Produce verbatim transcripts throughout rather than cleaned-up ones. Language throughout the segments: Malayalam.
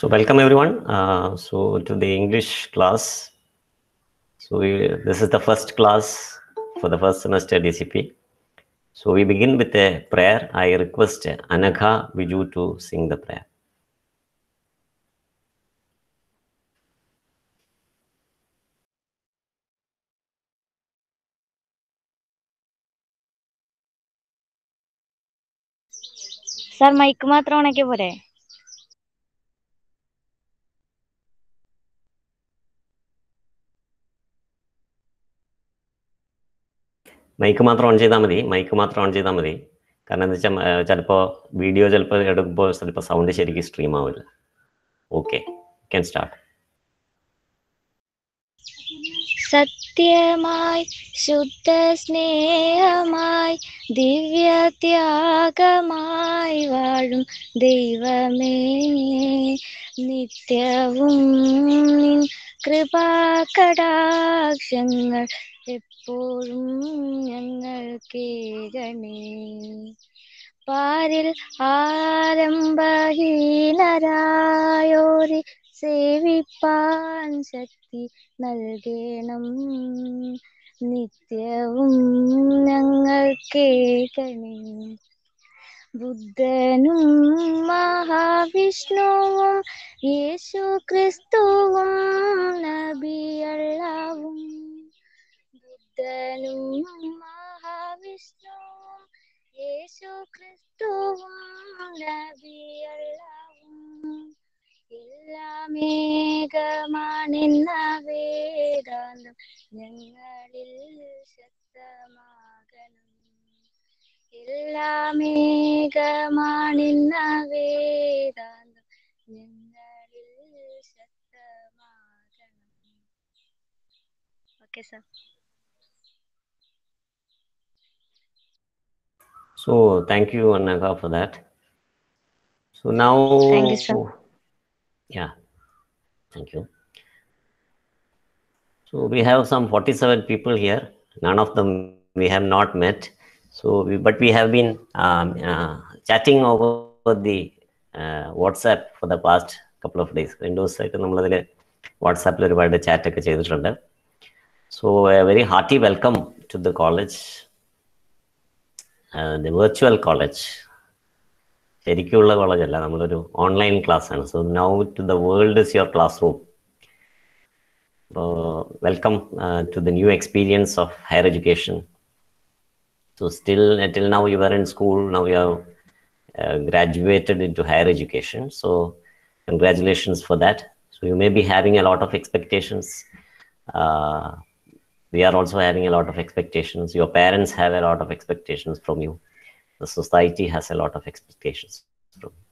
So welcome everyone. Uh, so to the English class. So we, this is the first class for the first semester D C P. So we begin with a prayer. I request Anagha Viju to sing the prayer. Sir, mic മാത്രം ഓണാക്കിയ പോരെ? മൈക്ക് മാത്രം ഓൺ ചെയ്താൽ മതി മൈക്ക് മാത്രം ഓൺ ചെയ്താൽ മതി കാരണം എന്താ വെച്ചാൽ ചിലപ്പോൾ വീഡിയോ ചിലപ്പോൾ എടുക്കുമ്പോൾ ചിലപ്പോൾ സൗണ്ട് ശരിക്കും സ്ട്രീം ആവില്ല. Okay, can start. സത്യമായി ശുദ്ധ സ്നേഹമായി ദിവ്യത്യാഗമായി വാഴും ദൈവമേ, നിത്യവും നിൻ കൃപാകടാക്ഷങ്ങൾ എപ്പോഴും ഞങ്ങൾക്കേകണേ. പാരിൽ ആരംഭഹീനരായോരി സേവിപ്പാൻ ശക്തി നൽകണം, നിത്യവും ഞങ്ങൾക്കേകണേ. ബുദ്ധനും മഹാവിഷ്ണുവും യേശു ക്രിസ്തുവും നബിയല്ലാവും. ബുദ്ധനും മഹാവിഷ്ണുവും യേശു ക്രിസ്തുവും നബിയല്ലാവും. എല്ലാമേകമാണെന്ന വേദാന്തം ഞങ്ങളിൽ ശക്തമാകണം. എല്ലാമേകമാണെന്ന വേദാന്തം ഞങ്ങളിൽ ശക്തമാകണം. Okay sir. So thank you Anagha for that. So now Thank you, sir. Yeah, thank you. So we have some forty-seven people here. None of them we have not met. So we, but we have been um, uh, chatting over the uh, WhatsApp for the past couple of days. Windows site nammadile WhatsApp il oru chat okke cheyidittunde. So a very hearty welcome to the college, uh, the virtual college. ശരിക്കുള്ള കോളേജല്ല, നമ്മളൊരു ഓൺലൈൻ ക്ലാസ് ആണ്. So now to the world is your classroom. Welcome to the new experience of higher education. So still till now you are in school, now you have graduated into higher education. So congratulations for that. So you may be having a lot of expectations. Uh, we are also having a lot of expectations. Your parents have a lot of expectations from you. The society has a lot of expectations from you.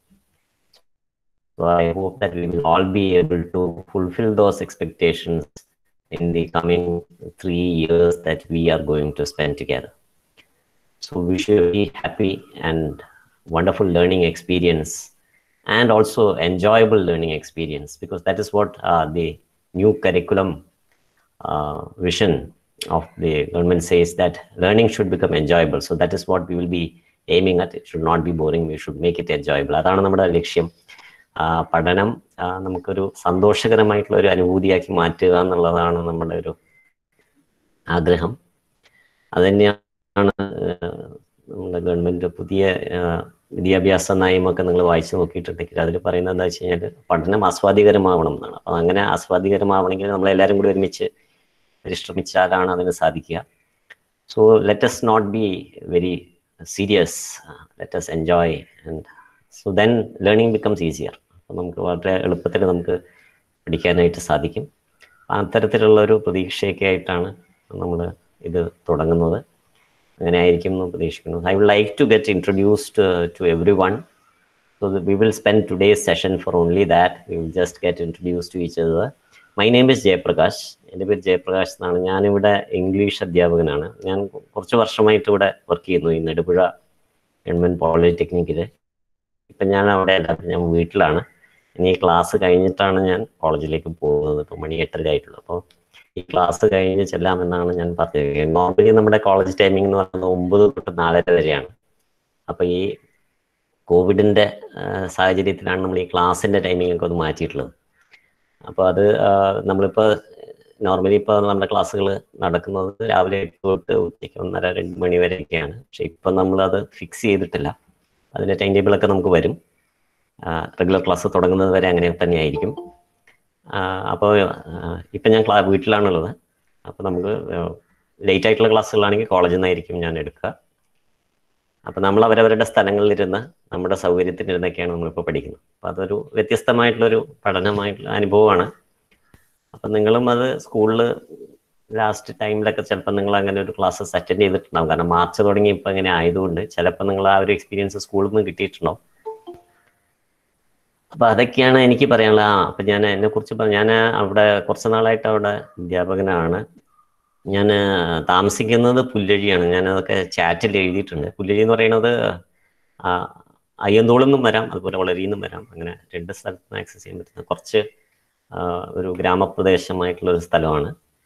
So I hope that we will all be able to fulfill those expectations in the coming three years that we are going to spend together. So we should be happy and wonderful learning experience, and also enjoyable learning experience, because that is what uh, the new curriculum uh, vision of the government says, that learning should become enjoyable. So that is what we will be aiming at. It should not be boring. We should make it enjoyable. അതാണ് നമ്മുടെ ലക്ഷ്യം. പഠനം നമുക്കൊരു സന്തോഷകരമായിട്ടുള്ള ഒരു അനുഭൂതിയാക്കി മാറ്റുക എന്നുള്ളതാണ് നമ്മുടെ ഒരു ആഗ്രഹം. അത് തന്നെയാണ് നമ്മുടെ ഗവൺമെന്റ് പുതിയ വിദ്യാഭ്യാസ നയമൊക്കെ നിങ്ങൾ വായിച്ചു നോക്കിയിട്ടുണ്ടെങ്കിൽ അതിൽ പറയുന്നത് എന്താ വെച്ച് കഴിഞ്ഞാൽ പഠനം ആസ്വാദികരമാവണം എന്നാണ്. അപ്പം അങ്ങനെ ആസ്വാദികരമാവണമെങ്കിൽ നമ്മളെല്ലാവരും കൂടി ഒരുമിച്ച് പരിശ്രമിച്ചാലാണ് അതിന് സാധിക്കുക. So let us not be very serious, uh, let us enjoy, and so then learning becomes easier. അപ്പം നമുക്ക് വളരെ എളുപ്പത്തിൽ നമുക്ക് പഠിക്കാനായിട്ട് സാധിക്കും. അത്തരത്തിലുള്ള ഒരു പ്രതീക്ഷയൊക്കെ ആയിട്ടാണ് നമ്മൾ ഇത് തുടങ്ങുന്നത്. അങ്ങനെ ആയിരിക്കും എന്ന് പ്രതീക്ഷിക്കുന്നു. I would like to get introduced uh, to everyone. So that we will spend today's session for only that. We will just get introduced to each other. My name is Jayaprakash. എൻ്റെ പേര് ജയപ്രകാശ് എന്നാണ്. ഞാനിവിടെ ഇംഗ്ലീഷ് അധ്യാപകനാണ്. ഞാൻ കുറച്ച് വർഷമായിട്ട് ഇവിടെ വർക്ക് ചെയ്യുന്നു ഈ നെടുപുഴ ഗവൺമെൻറ് പോളിടെക്നിക്കിൽ. ഇപ്പം ഞാൻ അവിടെ അല്ല, ഞാൻ വീട്ടിലാണ്. ഇനി ഈ ക്ലാസ് കഴിഞ്ഞിട്ടാണ് ഞാൻ കോളേജിലേക്ക് പോകുന്നത്. ഇപ്പോൾ മണി എട്ടര ആയിട്ടുള്ളൂ. അപ്പോൾ ഈ ക്ലാസ് കഴിഞ്ഞ് ചെല്ലാമെന്നാണ് ഞാൻ പറഞ്ഞത്. നോർമലി നമ്മുടെ കോളേജ് ടൈമിംഗ് എന്ന് പറയുന്നത് ഒമ്പത് തൊട്ട് നാലര വരെയാണ്. അപ്പോൾ ഈ കോവിഡിൻ്റെ സാഹചര്യത്തിലാണ് നമ്മൾ ഈ ക്ലാസ്സിൻ്റെ ടൈമിംഗ് ഒക്കെ ഒന്ന് മാറ്റിയിട്ടുള്ളത്. അപ്പോൾ അത് നമ്മളിപ്പോൾ നോർമലി ഇപ്പോൾ നമ്മുടെ ക്ലാസ്സുകൾ നടക്കുന്നത് രാവിലെ എട്ട് തൊട്ട് ഉച്ചയ്ക്ക് ഒന്നര രണ്ട് മണി വരെയൊക്കെയാണ്. പക്ഷെ ഇപ്പം നമ്മളത് ഫിക്സ് ചെയ്തിട്ടില്ല. അതിൻ്റെ ടൈം ടേബിളൊക്കെ നമുക്ക് വരും. റെഗുലർ ക്ലാസ് തുടങ്ങുന്നത് വരെ അങ്ങനെ തന്നെയായിരിക്കും. അപ്പോൾ ഇപ്പം ഞാൻ ക്ലാ വീട്ടിലാണുള്ളത്. അപ്പോൾ നമുക്ക് ലേറ്റ് ആയിട്ടുള്ള ക്ലാസ്സുകളാണെങ്കിൽ കോളേജിൽ നിന്നായിരിക്കും ഞാൻ എടുക്കുക. അപ്പോൾ നമ്മൾ അവരവരുടെ സ്ഥലങ്ങളിലിരുന്ന് നമ്മുടെ സൗകര്യത്തിനിരുന്നൊക്കെയാണ് നമ്മളിപ്പോൾ പഠിക്കുന്നത്. അപ്പോൾ അതൊരു വ്യത്യസ്തമായിട്ടുള്ളൊരു പഠനമായിട്ടുള്ള അനുഭവമാണ്. അപ്പം നിങ്ങളും അത് സ്കൂളിൽ ലാസ്റ്റ് ടൈമിലൊക്കെ ചിലപ്പോൾ നിങ്ങൾ അങ്ങനെ ഒരു ക്ലാസ്സസ് അറ്റൻഡ് ചെയ്തിട്ടുണ്ടാവും. കാരണം മാർച്ച് തുടങ്ങി ഇപ്പം ഇങ്ങനെ ആയതുകൊണ്ട് ചിലപ്പോൾ നിങ്ങൾ ആ ഒരു എക്സ്പീരിയൻസ് സ്കൂളിൽ നിന്ന് കിട്ടിയിട്ടുണ്ടാവും. അപ്പം അതൊക്കെയാണ് എനിക്ക് പറയാനുള്ളത്. ആ അപ്പം ഞാൻ എന്നെക്കുറിച്ച് പറഞ്ഞു, ഞാൻ അവിടെ കുറച്ച് നാളായിട്ട് അവിടെ അധ്യാപകനാണ്. ഞാൻ താമസിക്കുന്നത് പുല്ലഴിയാണ്. ഞാനതൊക്കെ ചാറ്റിൽ എഴുതിയിട്ടുണ്ട്. പുല്ലഴി എന്ന് പറയുന്നത് അയ്യന്തോളിൽ നിന്നും വരാം, അതുപോലെ വളരിയിൽ നിന്നും വരാം. അങ്ങനെ രണ്ട് സ്ഥലത്ത് നിന്ന് ആക്സസ് ചെയ്യാൻ പറ്റുന്ന കുറച്ച് ഒരു ഗ്രാമപ്രദേശമായിട്ടുള്ളൊരു സ്ഥലമാണ്.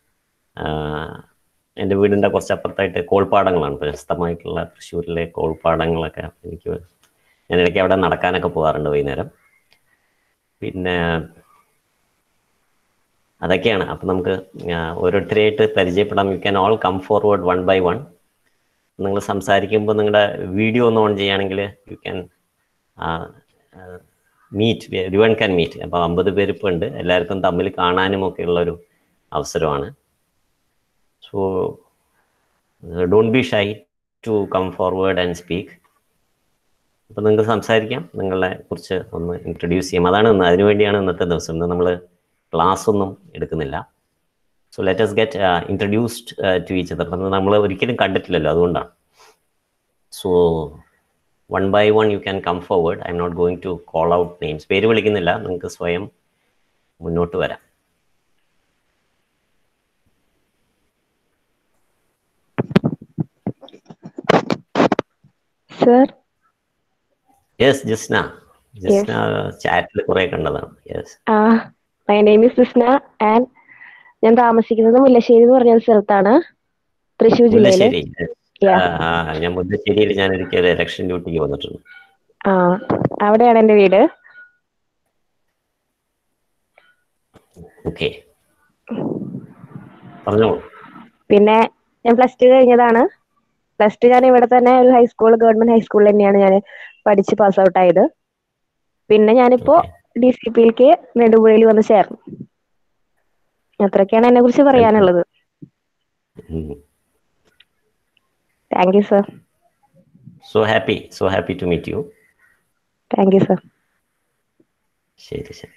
എൻ്റെ വീടിൻ്റെ കുറച്ചപ്പുറത്തായിട്ട് കോൾപ്പാടങ്ങളാണ് പ്രശസ്തമായിട്ടുള്ള തൃശ്ശൂരിലെ കോൾപ്പാടങ്ങളൊക്കെ. എനിക്ക് ഞാൻ ഇടയ്ക്ക് അവിടെ നടക്കാനൊക്കെ പോകാറുണ്ട് വൈകുന്നേരം. പിന്നെ അതൊക്കെയാണ്. അപ്പം നമുക്ക് ഓരോരുത്തരെയായിട്ട് പരിചയപ്പെടാം. You can all come forward one by one. നിങ്ങൾ സംസാരിക്കുമ്പോൾ നിങ്ങളുടെ വീഡിയോ ഒന്ന് ഓൺ ചെയ്യുകയാണെങ്കിൽ you can meet, everyone can meet. അപ്പോൾ അമ്പത് പേര് ഇപ്പോൾ ഉണ്ട്. എല്ലാവർക്കും തമ്മിൽ കാണാനും ഒക്കെ ഉള്ളൊരു അവസരമാണ്. So don't be shy to come forward and speak. അപ്പോൾ നിങ്ങൾക്ക് സംസാരിക്കാം, നിങ്ങളെ കുറിച്ച് ഒന്ന് ഇൻട്രൊഡ്യൂസ് ചെയ്യാം. അതാണ് ഇന്ന്, അതിനുവേണ്ടിയാണ് ഇന്നത്തെ ദിവസം. ഇന്ന് നമ്മൾ ക്ലാസ് ഒന്നും എടുക്കുന്നില്ല. So let us get introduced to each other. അപ്പം നമ്മൾ ഒരിക്കലും കണ്ടിട്ടില്ലല്ലോ, അതുകൊണ്ടാണ്. So one by one you can come forward. I'm not going to call out names. പേര് വിളിക്കുന്നില്ല, നിങ്ങൾക്ക് സ്വയം മുന്നോട്ട് വരാം. സർ. യെസ്, ജിസ്ന. ജിസ്ന ചാറ്റിൽ കുറെ കണ്ടതാണ്. യെസ്. ആ my name is Jisna and ഞാൻ താമസിക്കുന്നത് മുല്ലശ്ശേരി എന്ന് പറഞ്ഞ സ്ഥലത്താണ്, തൃശ്ശൂർ ജില്ലയില്. ഞാൻ മുല്ലശ്ശേരിയിൽ ഞാൻ ഒരിക്കലും ഇലക്ഷൻ ഡ്യൂട്ടിക്ക് വന്നിട്ടുണ്ട്. ആ അവിടെയാണ് എന്റെ വീട്. ഓക്കെ, പറഞ്ഞോളൂ. പിന്നെ ഞാൻ പ്ലസ് ടു കഴിഞ്ഞതാണ്. പ്ലസ് ടു ഞാൻ ഇവിടെ തന്നെ ഒരു ഹൈസ്കൂൾ, ഗവൺമെന്റ് ഹൈസ്കൂളിൽ തന്നെയാണ് ഞാൻ പഠിച്ച് പാസ് ഔട്ട് ആയത്. പിന്നെ ഞാനിപ്പോ ഡി സി പിയിലേക്ക് നെടുപുഴയിൽ വന്ന് ചേർന്നു. അത്രയൊക്കെയാണ് എന്നെ കുറിച്ച് പറയാനുള്ളത്. Thank you sir. So happy, so happy to meet you. Thank you sir. ശരി ശരി.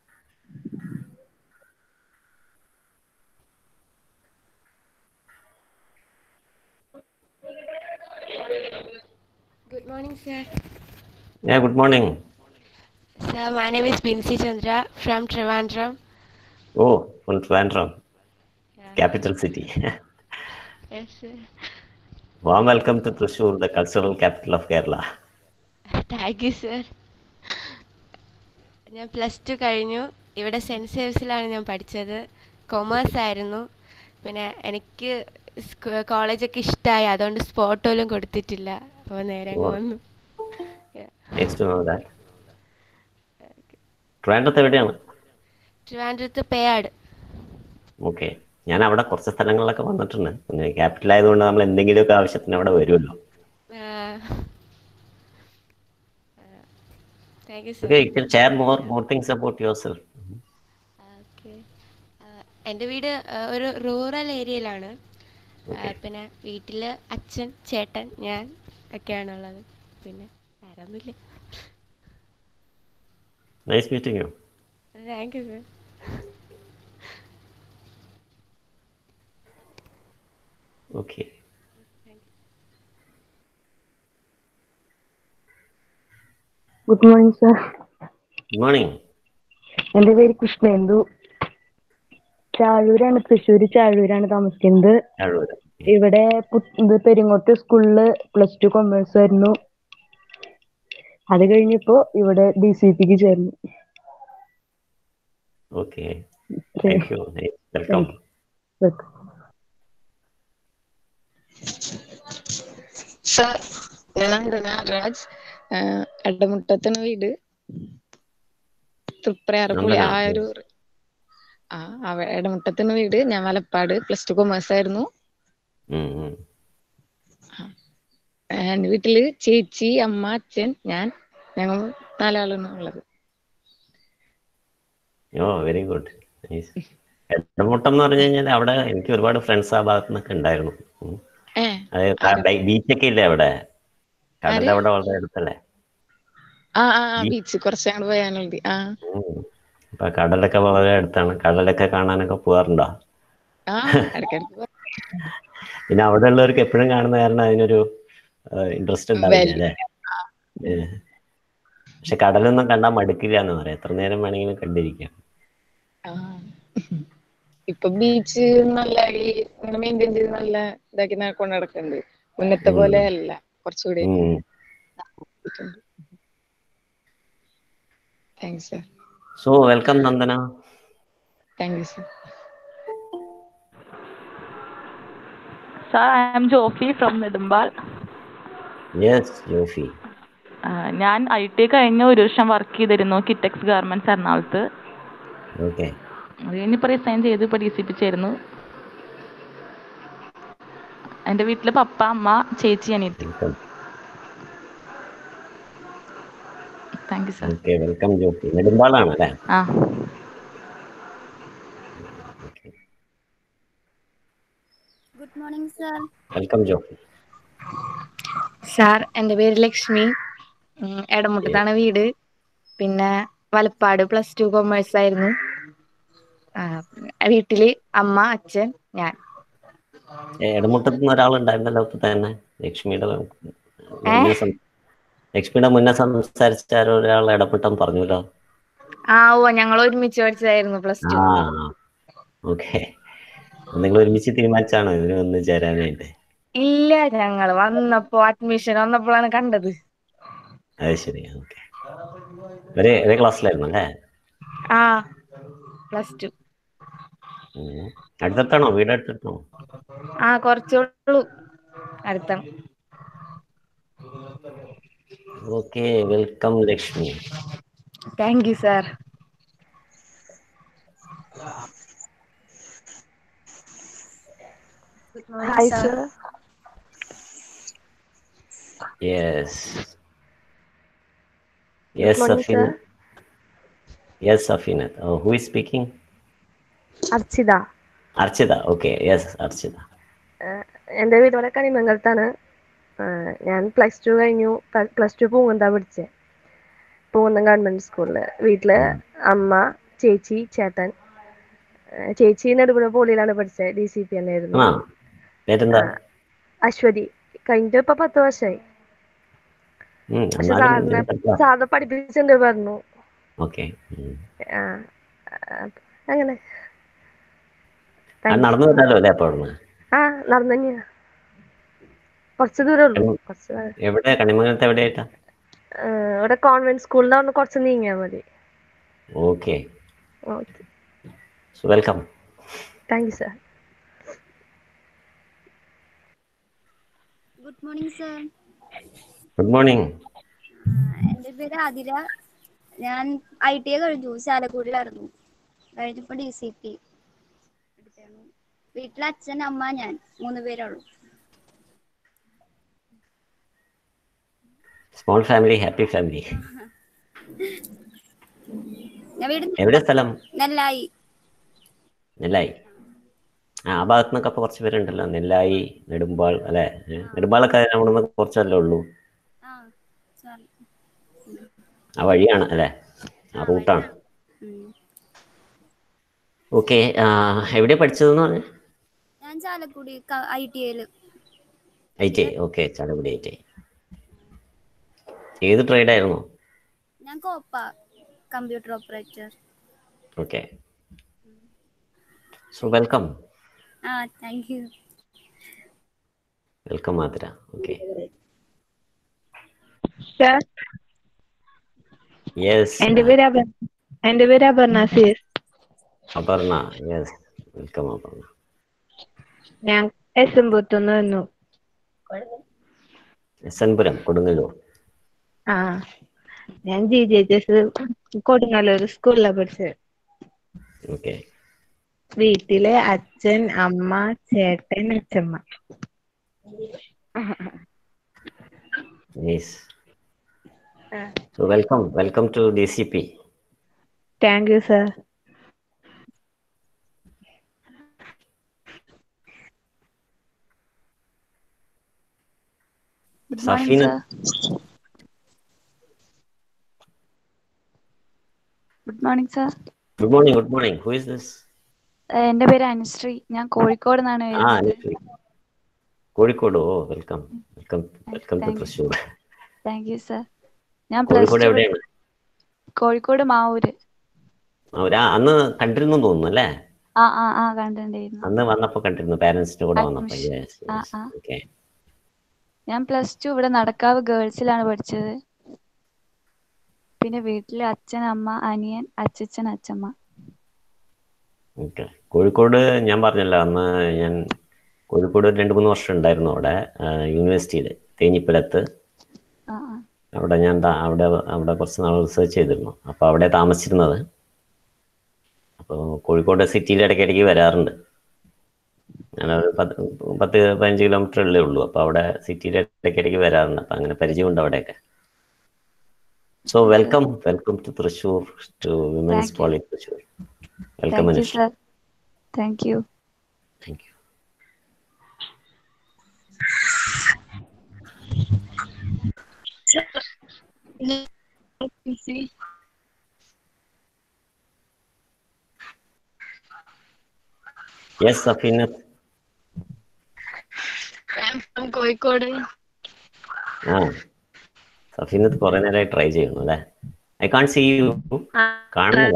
Good morning, sir. Yeah, good morning. Sir, my name is Binsi Chandra from Trivandrum. Oh, from Trivandrum, Yeah. capital city. Yes, sir. Warm welcome to Thrissur, the cultural capital of Kerala. Thank you, sir. ഞാൻ പ്ലസ് ടു കഴിഞ്ഞു. ഇവിടെ സെൻറ്റ് സേവ്സിലാണ് ഞാൻ പഠിച്ചത്. കൊമേഴ്സ് ആയിരുന്നു. പിന്നെ എനിക്ക് കോളേജൊക്കെ ഇഷ്ടമായി, അതുകൊണ്ട് സ്പോട്ട് പോലും കൊടുത്തിട്ടില്ല. അപ്പോൾ നേരെ അങ്ങ് വന്നു. Nice to know that. ട്രിവാൻഡ്രത്ത് എവിടെയാണ്? ട്രിവാൻഡ്രത്ത് പേയാട്. ഓക്കെ, ഞാൻ അവിടെ കുറച്ച് സ്ഥലങ്ങളിലൊക്കെ വന്നിട്ടുണ്ട്. പിന്നെ ക്യാപിറ്റൽ ആയതുകൊണ്ട് നമ്മൾ എന്തെങ്കിലുമൊക്കെ ആവശ്യത്തിന് അവിടെ വരുമല്ലോ. Thank you, sir. Okay, you can share more more things about yourself. Okay. എൻ്റെ വീട് ഒരു റൂറൽ ഏരിയയിലാണ്. പിന്നെ വീട്ടിൽ അച്ഛൻ, ചേട്ടൻ, ഞാൻ ഒക്കെയാണുള്ളത്. പിന്നെ ആരൊന്നുമില്ല. Nice meeting you. Thank you, sir. Okay. Good morning sir. Good morning. എന്റെ പേര് കൃഷ്ണേന്ദു. ചാഴൂരാണ്, തൃശ്ശൂർ ചാഴൂരാണ് താമസിക്കുന്നത്. ഇവിടെ ഇത് പെരിങ്ങോട്ട് സ്കൂളില് പ്ലസ് ടു കൊമേഴ്സ് ആയിരുന്നു. അത് കഴിഞ്ഞപ്പോ ഇവിടെ ഡി സി പിക്ക് ചേർന്നു. Okay. Thank you. Welcome. സർ, ഞാൻ നാഗരാജ്. എടമുട്ടത്താണ് വീട്. തൃപ്രയാറപ്പുള്ളി നന്ദന. ആ ഒരു ആ അവ എടമുട്ടത്താണ് വീട്. ഞാൻ വലപ്പാട് പ്ലസ് ടു കൊമേഴ്സ് ആയിരുന്നു. ഉം, ഉം. എന്റെ വീട്ടില് ചേച്ചി, അമ്മ, അച്ഛൻ, ഞാൻ, ഞങ്ങൾ നാലാളാണ് ഉള്ളത്. ഓ വെരി ഗുഡ്. എടമുട്ടം എന്ന് പറഞ്ഞു കഴിഞ്ഞാൽ അവിടെ എനിക്ക് ഒരുപാട് ഫ്രണ്ട്സ് ആ ഭാഗത്ത് നിന്നൊക്കെ ഉണ്ടായിരുന്നു. ഉം. ഏ അത് ബീച്ചൊക്കെ ഇല്ലേ അവിടെ? ആര്? കടൽ അവിടെ വളരെ അടുത്തല്ലേ? ആ ആ ബീച്ച് കുറച്ച് അങ്ങോട്ട് പോയാലുണ്ട്. ആ ഉം. അപ്പൊ കടലൊക്കെ വളരെ അടുത്താണ്. കടലൊക്കെ കാണാനൊക്കെ പോകാറുണ്ടോ? ആ ഇടയ്ക്കിടയ്ക്ക് പോ- പിന്നെ അവിടെ ഉള്ളവർക്ക് എപ്പോഴും കാണുന്ന കാരണം അതിനൊരു ഇൻട്രസ്റ്റ് ഉണ്ടാവില്ല വലിയ അല്ലേ? ഏഹ്. പക്ഷെ കടലൊന്നും കണ്ടാൽ മടുക്കില്ല എന്ന് പറയാം. എത്ര നേരം വേണമെങ്കിലും കണ്ടിരിക്കാം. ആ ഇപ്പൊ ബീച്ച് നല്ല ഈ ഇങ്ങനെ മെയിൻറ്റെയിൻ ചെയ്ത് നല്ല ഇതാക്കി ന- കൊണ്ട് നടക്കുന്നുണ്ട്. മുന്നത്തെ ഉം. പോലെ അല്ല, കുറച്ചുകൂടി ഉം. Thanks sir. So welcome Nandana. Thank you sir. Sir, I am Jofi from Nedumbal. Yes Jofi. ഞാൻ ഐ ടി കഴിഞ്ഞ് ഒരു വർഷം വർക്ക് ചെയ്തിരുന്നു കിറ്റക്സ് ഗാർമെന്റ്സ് എറണാകുളത്ത്. ഓക്കെ. അത് കഴിഞ്ഞിപ്പോൾ റിസൈൻ ചെയ്ത് ഇപ്പോൾ ഡി സി പി ചേരുന്നു. എൻ്റെ വീട്ടിൽ പപ്പ, അമ്മ, ചേച്ചി, അനിയത്തി. Welcome. Thank you sir. Okay welcome Jofi. നെടുമ്പാളാണ് അല്ലേ? ആ okay good morning sir. Welcome Jofi. Sir എൻ്റെ പേര് ലക്ഷ്മി. ഉം, എടമുട്ടത്താണ് വീട്. പിന്നെ വലപ്പാട് പ്ലസ് ടു കൊമേഴ്സ് ആയിരുന്നു. ആ, വീട്ടില് അമ്മ, അച്ഛൻ, ഞാൻ. എടമുട്ടത്ത് നിന്ന് ഒരാളുണ്ടായിരുന്നല്ലോ ഇപ്പൊ തന്നെ. ലക്ഷ്മിയുടെ ഏ മുന്നേ സം- ലക്ഷ്മിയുടെ മുന്നേ സംസാരിച്ച ആരോ ഒരാൾ ഇടപെട്ടെന്ന് പറഞ്ഞല്ലോ. ആ ഓ ഞങ്ങൾ ഒരുമിച്ച് പഠിച്ചതായിരുന്നു പ്ലസ് ടു. ആ ഓക്കെ. നിങ്ങൾ ഒരുമിച്ച് തീരുമാനിച്ചാണോ ഇതിന് വന്ന് ചേരാനായിട്ട്? ഇല്ല, ഞങ്ങൾ വന്നപ്പോ അഡ്മിഷൻ വന്നപ്പോഴാണ് കണ്ടത്. അത് ശരി. ഓക്കെ. ഒരേ ഒരേ ക്ലാസ്സിലായിരുന്നു അല്ലേ? ആ പ്ലസ് ടു. ഉം. അടുത്തടുത്താണോ? വീട് അടുത്തടുത്താണോ? ആ കുറച്ചുള്ളൂ, അടുത്താണ്. Okay welcome Lakshmi. Thank you sir. Good hi morning sir. Sir. Yes good yes morning Safina. Sir. Yes Safeenath. Oh who is speaking? Archita. Archita. Okay yes Archita. എൻ്റെ വീട് ഇവിടെ കണിമംഗലത്താണ്. ആഹ് ഞാൻ പ്ലസ് ടു കഴിഞ്ഞു. പ്ലസ് ടു പൂങ്ങന്താ പഠിച്ചേ, പൂങ്ങന്തം ഗവൺമെന്റ് സ്കൂളില്. വീട്ടില് അമ്മ, ചേച്ചി, ചേട്ടൻ. ആഹ് ചേച്ചി നെടുപുഴ പോളിയിലാണ് പഠിച്ചത്, ഡി സി പി തന്നെയായിരുന്നു. ആ പേരെന്താ? അശ്വതി. കഴിഞ്ഞിട്ട് ഇപ്പൊ പത്ത് വർഷമായി. ഉം, പക്ഷെ എന്നാലും സാറിനെ ഇതിനെപ്പറ്റി- സാറിനെ പഠിപ്പിച്ചിട്ടുണ്ട് പറഞ്ഞു. ഓക്കെ. ഉം. ആ അങ്ങനെ ആ, താങ്ക് യു. നടന്നു വരാലോ അല്ലേ അപ്പൊ അവിടുന്ന്? ആ നടന്നു തന്നെയാ, കുറച്ച് ദൂരേ ഉള്ളൂ. കണി- കുറച്ച് ദൂരം. എവിടെ? കണിമംഗലത്ത് എവിടെയായിട്ടാ? ആ, ഇവിടെ കോൺവെന്റ് സ്കൂളിന്റെ അവിടെ കുറച്ച് നീങ്ങിയാൽ മതി. Okay. Okay so welcome. Thank you sir. Good morning sir. Good morning. എൻ്റെ പേര് ആതിര. ഞാൻ ഐ ടി ഐ കഴിഞ്ഞു, ചാലക്കുടിയിലായിരുന്നു. കഴിഞ്ഞപ്പോൾ ഡി സി പി എടുത്തായിരുന്നു. വീട്ടിൽ അച്ഛൻ, അമ്മ, ഞാൻ മൂന്ന് പേരുള്ളൂ. Small family happy family. ഞാൻ വീട് എവിടെ സ്ഥലം? നെല്ലായി. നെല്ലായി. ആ ആ ഭാഗത്ത് നിന്നൊക്കെ അപ്പൊ കുറച്ച് പേരുണ്ടല്ലോ. നെല്ലായി, നെടുമ്പാൾ അല്ലെ? നെടുമ്പാളൊക്കെ അവിടെ നിന്ന് കുറച്ചല്ലേ ഉള്ളൂ. ആ സോറി. ആ വഴിയാണ് അല്ലെ? ആ റൂട്ടാണ്. ഓക്കെ. എവിടെയാ പഠിച്ചതെന്ന് പറഞ്ഞു? ഞാൻ ചാലക്കുടി ഐ ടി ഐയില്. I T I. Okay Chalakudy I T I. ഏത് ട്രേഡായിരുന്നു? ഞാൻ COPA computer operator. Okay. So welcome. ആ താങ്ക് യു. വെൽക്കം മാതിര. ഓക്കെ. സാർ യെസ് എൻ്റെ പേര് അപർണ. എൻ്റെ പേര് അപർണ സീസ്. അപർണ. Yes welcome Aparna. ഞാൻ എസ് എം പുറത്തുനിന്ന് വന്നു. S N Puram Kodungallur. ആ ഞാൻ G G H S Kodungallur സ്കൂളിലാണ് പഠിച്ചത്. ഓക്കെ. വീട്ടില് അച്ഛൻ, അമ്മ, ചേട്ടൻ, അച്ഛമ്മ. Nice. So welcome, welcome to D C P. Thank you sir. Good morning, Safina. sir. Good morning, sir. Good morning, good morning. Who is this? ഏഹ് എൻ്റെ പേര് അനുശ്രീ. ഞാൻ കോഴിക്കോട് നിന്നാണ് Ah, വരുന്നത്. Anishri. Kozhikode. Oh, welcome. Welcome, welcome to Thank you. Thrissur. Thank you sir. ഞാൻ പ്ലസ് കോഴിക്കോട് ടു എവിടെയാണ്? കോഴിക്കോട് മാവൂര്. അവരാ അന്ന് കണ്ടിരുന്നു തോന്നുന്നു അല്ലേ? ആ ആ ആ കണ്ടിട്ടുണ്ടായിരുന്നു. അന്ന് വന്നപ്പോ കണ്ടിരുന്നു, പാരന്റ്സിന്റെ കൂടെ വന്നപ്പോ. Admission. Yes, ആ yes. ആ Okay. ഞാൻ പ്ലസ് ടു ഇവിടെ നടക്കാവ് ഗേൾസിലാണ് പഠിച്ചത്. പിന്നെ വീട്ടില് അച്ഛൻ, അമ്മ, അനിയൻ, അച്ഛച്ചൻ, അച്ഛമ്മ. ഓക്കെ. കോഴിക്കോട് ഞാൻ പറഞ്ഞല്ലോ, അന്ന് ഞാൻ കോഴിക്കോട് ഒരു രണ്ട് മൂന്ന് വർഷം ഉണ്ടായിരുന്നു അവിടെ, യൂണിവേഴ്സിറ്റിയിൽ തേഞ്ഞിപ്പലത്ത്. ആ ആ അവിടെ ഞാൻ താ- അവിടെ അവിടെ കുറച്ച് നാൾ റിസർച്ച് ചെയ്തിരുന്നു. അപ്പോൾ അവിടെ താമസിച്ചിരുന്നത്. അപ്പോൾ കോഴിക്കോട് സിറ്റിയിൽ ഇടയ്ക്കിടയ്ക്ക് വരാറുണ്ട്. ഞാനൊരു പത്ത് പത്ത് പതിനഞ്ച് കിലോമീറ്ററല്ലേ ഉള്ളൂ. അപ്പോൾ അവിടെ സിറ്റിയിൽ ഇടയ്ക്കിടയ്ക്ക് വരാറുണ്ട്. അപ്പം അങ്ങനെ പരിചയമുണ്ട് അവിടെയൊക്കെ. So welcome, welcome to Thrissur, to women's Thank you. College Thrissur. Welcome thank you Anush. Sir. Thank you. Thank you. Yes Safeenath. I'm from Kozhikode. ആ സഫീനത്ത് കുറെ നേരമായി ട്രൈ ചെയ്യുന്നു അല്ലേ? I can't see you. കാണുന്നില്ല,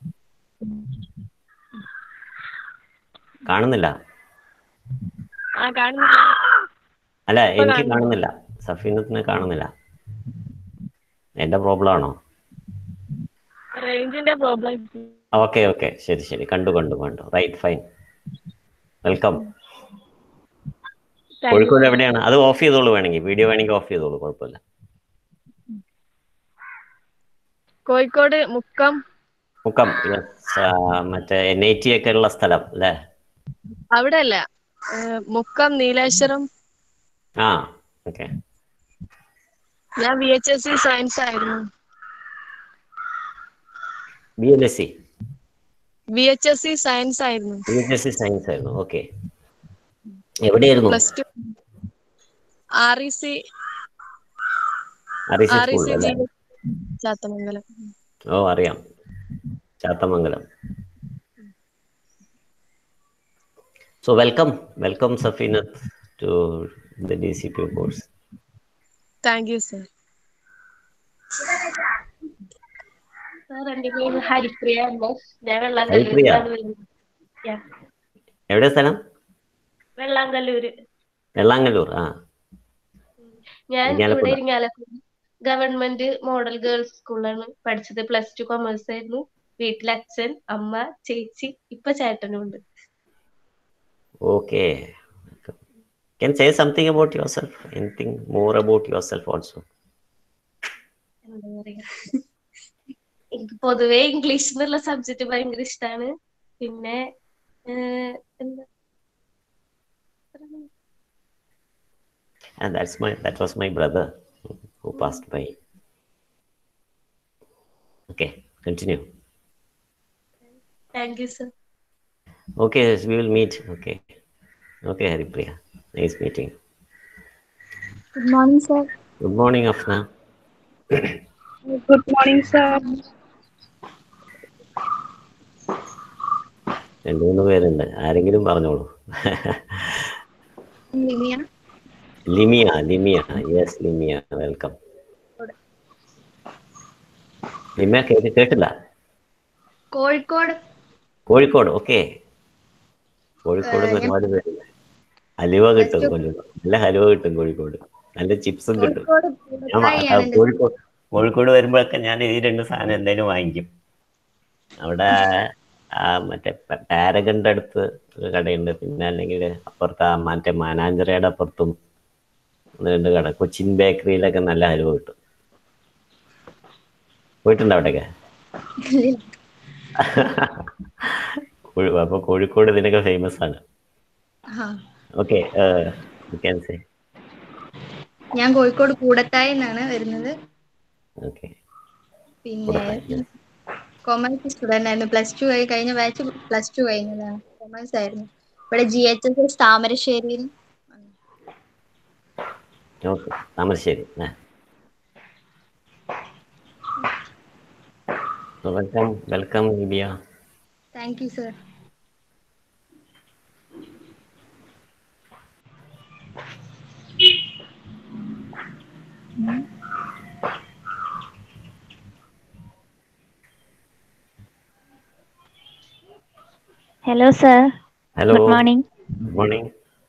കാണുന്നില്ല. ആ കാണുന്നില്ല. അല്ല, ഇപ്പൊ എനിക്ക് കാണുന്നു. കാണുന്നില്ല. സഫീനത്തിനെ കാണുന്നില്ല. എന്റെ പ്രോബ്ലം ആണോ? റേഞ്ചിന്റെ പ്രോബ്ലം. ഓക്കെ ഓക്കെ, ശരി ശരി, കണ്ടു കണ്ടു കണ്ടു. Right, fine. വെൽക്കം. കോഴിക്കോട് എവിടെയാണ്? അത് ഓഫ് ചെയ്തോളൂ, വേണമെങ്കിൽ വീഡിയോ വേണമെങ്കിൽ ഓഫ് ചെയ്തോളൂ, കുഴപ്പമില്ല. കോഴിക്കോട് മുക്കം. മുക്കം. യെസ്. മറ്റേ എൻ ഐ ടി ഒക്കെ ഉള്ള സ്ഥലം അല്ലേ? അവിടെ അല്ല, മുക്കം നീലേശ്വരം. ആ ഓക്കെ. ഞാൻ V H S C science ആയിരുന്നു. B L S C V H S C science ആയിരുന്നു. B H S C science ആയിരുന്നു. ഓക്കെ. എവിടെയായിരുന്നു? Plus two R E C R E C R E സ്കൂളിൽ സി അല്ലേ? ജി ചാത്തമംഗലം. ഓ അറിയാം, Chathamangalam. So welcome, welcome Safinath to the D C P course. Thank you, sir. Sir, എൻ്റെ പേര് ഹരിപ്രിയ എം എസ്. ഞാൻ ഹരിപ്രിയ. വെള്ളാങ്കല്ലൂർ. എവിടെ സ്ഥലം? വെള്ളാങ്കല്ലൂര്. വെള്ളാങ്കല്ലൂർ. ആ, ഞാൻ ഇവിടെ Irinjalakuda. Irinjalakuda government model girls സ്കൂളിലാണ് പഠിച്ചത്. പ്ലസ് ടു കൊമേഴ്സ് ആയിരുന്നു. വീട്ടിൽ അച്ഛൻ, അമ്മ, ചേച്ചി, ഇപ്പൊ ചേട്ടനും ഉണ്ട്. Okay. Can you say something about yourself? Anything more about yourself also? എന്താ പറയാ, എനിക്ക് പൊതുവേ ഇംഗ്ലീഷ് എന്നുള്ള സബ്ജക്ട് ഭയങ്കര ഇഷ്ടമാണ്. പിന്നെ ഏഹ്, എന്താ And that's my that was my brother who passed by. Okay, continue. Thank you sir. Okay, we will meet. Okay. Okay, Haripriya. Nice meeting. Good morning, sir. Good morning, Afna. Good morning, sir. രണ്ടു മൂന്ന് പേരുണ്ട്, ആരെങ്കിലും പറഞ്ഞോളൂ. Limia. Limia, Limia. Yes, Limia. Welcome. Limia കേട്ട് കേട്ടില്ല. കോഴിക്കോട്. കോഴിക്കോട്. ഓക്കെ. കോഴിക്കോട് ഒരുപാട് പേരുണ്ട്. ഹലുവ കിട്ടും കൊല്ലം. നല്ല ഹലുവ കിട്ടും കോഴിക്കോട്. നല്ല ചിപ്സും കിട്ടും. ഞാൻ കോഴിക്കോട് കോഴിക്കോട് വരുമ്പോഴൊക്കെ ഞാൻ ഈ രണ്ട് സാധനം എന്തായാലും വാങ്ങിക്കും. അവിടെ ആ മറ്റേ പാരഗണിന്റെ അടുത്ത് ഒരു കടയുണ്ട്. പിന്നെ അല്ലെങ്കിൽ അപ്പുറത്ത് ആ മറ്റേ മാനാഞ്ചിറയുടെ അപ്പുറത്തും ഒന്ന് രണ്ട് കട. കൊച്ചിൻ ബേക്കറിയിലൊക്കെ നല്ല ഹലുവ കിട്ടും. പോയിട്ടുണ്ടോ അവിടെയൊക്കെ? അപ്പൊ കോഴിക്കോട് ഇതിനൊക്കെ ഫേമസ് ആണ്. ഓക്കെ, ഞാൻ കോഴിക്കോട് കൂടത്തായി നിന്നാണ് വരുന്നത്. ഓക്കെ, പിന്നെ കൊമേഴ്സ് സ്റ്റുഡന്റ് ആയിരുന്നു. പ്ലസ് ടു കഴിഞ്ഞ ബാച്ച് പ്ലസ് ടു കഴിഞ്ഞതാണ്. കൊമേഴ്സ് ആയിരുന്നു. ഇവിടെ ജി എച്ച് എസ് എസ് താമരശ്ശേരിയിൽ. Okay, Thamarassery. Welcome welcome Libia. Thank you sir. Hello, sir. Hello. Good morning. Good morning.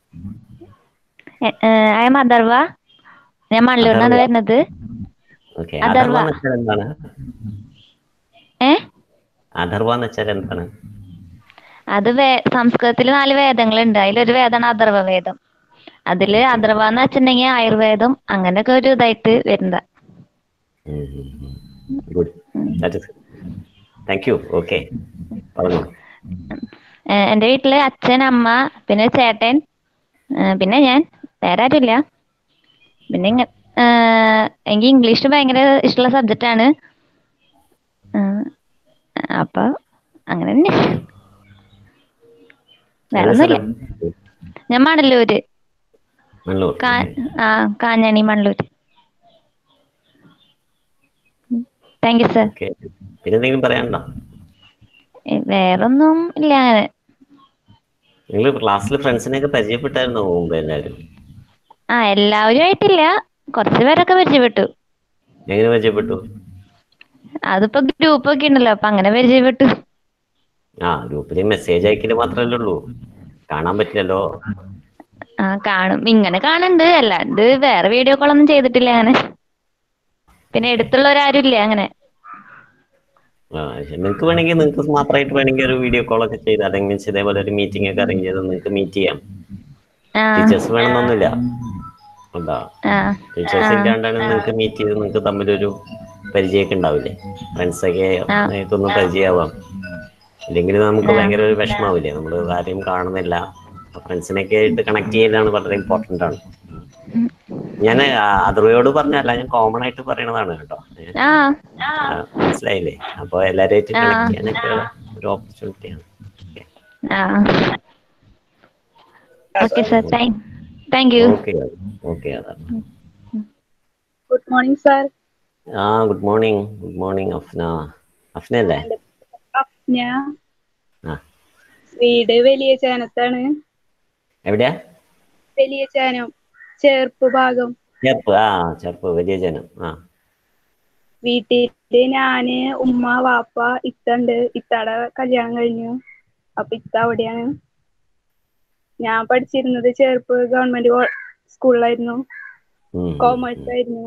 Uh, I am Adarva. ഞാൻ മണ്ണൂരിനാണ് വരുന്നത്. ഓക്കെ, അഥർവ എന്ന് വെച്ചാൽ എന്താണ്? ഏ അഥർവ എന്ന് വെച്ചാൽ എന്താണ്? അത് വേ സംസ്കൃതത്തിൽ നാല് വേദങ്ങളുണ്ട്. അതിലൊരു വേദമാണ് അഥർവ വേദം. അതില് അഥർവ എന്ന് വെച്ചിട്ടുണ്ടെങ്കിൽ ആയുർവേദം അങ്ങനെയൊക്കെ ഒരു ഇതായിട്ട് വരുന്നതാ. Good, that is thank you. Okay, പറഞ്ഞു. എന്റെ വീട്ടില് അച്ഛൻ, അമ്മ, പിന്നെ ചേട്ടൻ, പിന്നെ ഞാൻ, വേറെ ആരുമില്ല. പിന്നെ എനിക്ക് ഇംഗ്ലീഷ് ഭയങ്കര ഇഷ്ടമുള്ള സബ്ജക്റ്റ് ആണ്. അപ്പൊ അങ്ങനെ തന്നെ. വേറെ ഒന്നുമില്ല. ഞാൻ മണലൂര്, ആ Kanjani Manalur. Thank you sir. പിന്നെന്തെങ്കിലും പറയാനുണ്ടോ? വേറൊന്നും ഇല്ല. അങ്ങനെ നിങ്ങൾ ക്ലാസ്സിൽ ഫ്രണ്ട്സിനെയൊക്കെ പരിചയപ്പെട്ടായിരുന്നോ മുമ്പ് എല്ലാവരും? ആ എല്ലാവരും ആയിട്ടില്ല, കുറച്ച് പേരൊക്കെ പരിചയപ്പെട്ടു. എങ്ങനെ പരിചയപ്പെട്ടു? അതിപ്പോ ഗ്രൂപ്പ് ഒക്കെ ഉണ്ടല്ലോ, അപ്പൊ അങ്ങനെ പരിചയപ്പെട്ടു. ആ ഗ്രൂപ്പില് മെസ്സേജ് അയക്കല് മാത്രല്ലേ ഉള്ളൂ, കാണാൻ പറ്റില്ലല്ലോ. ആ കാണും, ഇങ്ങനെ കാണുന്നുണ്ട്, അല്ലാണ്ട് വേറെ വീഡിയോ കോൾ ഒന്നും ചെയ്തിട്ടില്ല അങ്ങനെ. പിന്നെ എടുത്തുള്ളവരാരും ഇല്ല അങ്ങനെ. നിങ്ങൾക്ക് വേണമെങ്കിൽ നിങ്ങൾക്ക് മാത്രമായിട്ട് വേണമെങ്കിൽ ഒരു വീഡിയോ കോൾ ഒക്കെ ചെയ്ത് അല്ലെങ്കിൽ ഇതേപോലെ ഒരു മീറ്റിംഗ് ഒക്കെ അറേഞ്ച് ചെയ്ത് നിങ്ങൾക്ക് മീറ്റ് ചെയ്യാം. ടീച്ചേഴ്സ് വേണമെന്നൊന്നുമില്ല. എന്താ ടീച്ചേഴ്സ് ഇല്ലാണ്ടാണ് നിങ്ങൾക്ക് മീറ്റ് ചെയ്ത് നിങ്ങൾക്ക് തമ്മിലൊരു പരിചയമൊക്കെ ഉണ്ടാവില്ലേ? ഫ്രണ്ട്സൊക്കെ നിങ്ങൾക്കൊന്നും പരിചയമാവാം. ഇല്ലെങ്കിൽ നമുക്ക് ഭയങ്കര ഒരു വിഷമാവില്ലേ, നമ്മൾ ആരെയും കാണുന്നില്ല. ഫ്രണ്ട്സിനൊക്കെ ആയിട്ട് കണക്ട് ചെയ്യലാണ് വളരെ ഇമ്പോർട്ടൻ്റ് ആണ്. ഞാൻ അഥർവയോട് പറഞ്ഞല്ല, ഞാൻ കോമൺ ആയിട്ട് പറയണതാണ് കേട്ടോ. മനസ്സിലായില്ലേ? അപ്പൊ എല്ലാവരുമായിട്ട് കണക്ട് ചെയ്യാനൊക്കെ ഒരു ഓപ്പർച്യൂണിറ്റിയാണ്. Good morning sir. ആ good morning. Good morning Afna. Afna അല്ലേ? അഫ്ന. വീട് വലിയ ചാനത്താണ്. എവിടെയാ? വലിയ ചാനം, ചേർപ്പ് ഭാഗം. ചേർപ്പ്, ആ ചേർപ്പ്, വലിയ ജനം. ആ വീട്ടില് ഞാന്, ഉമ്മ, വാപ്പ, ഇത്ത ഉണ്ട്. ഇത്താടെ കല്യാണം കഴിഞ്ഞു. അപ്പൊ ഇത്ത അവിടെയാണ്. ഞാൻ പഠിച്ചിരുന്നത് ചേർപ്പ് ഗവൺമെന്റ് സ്കൂളിലായിരുന്നു. കോമേഴ്സ് ആയിരുന്നു.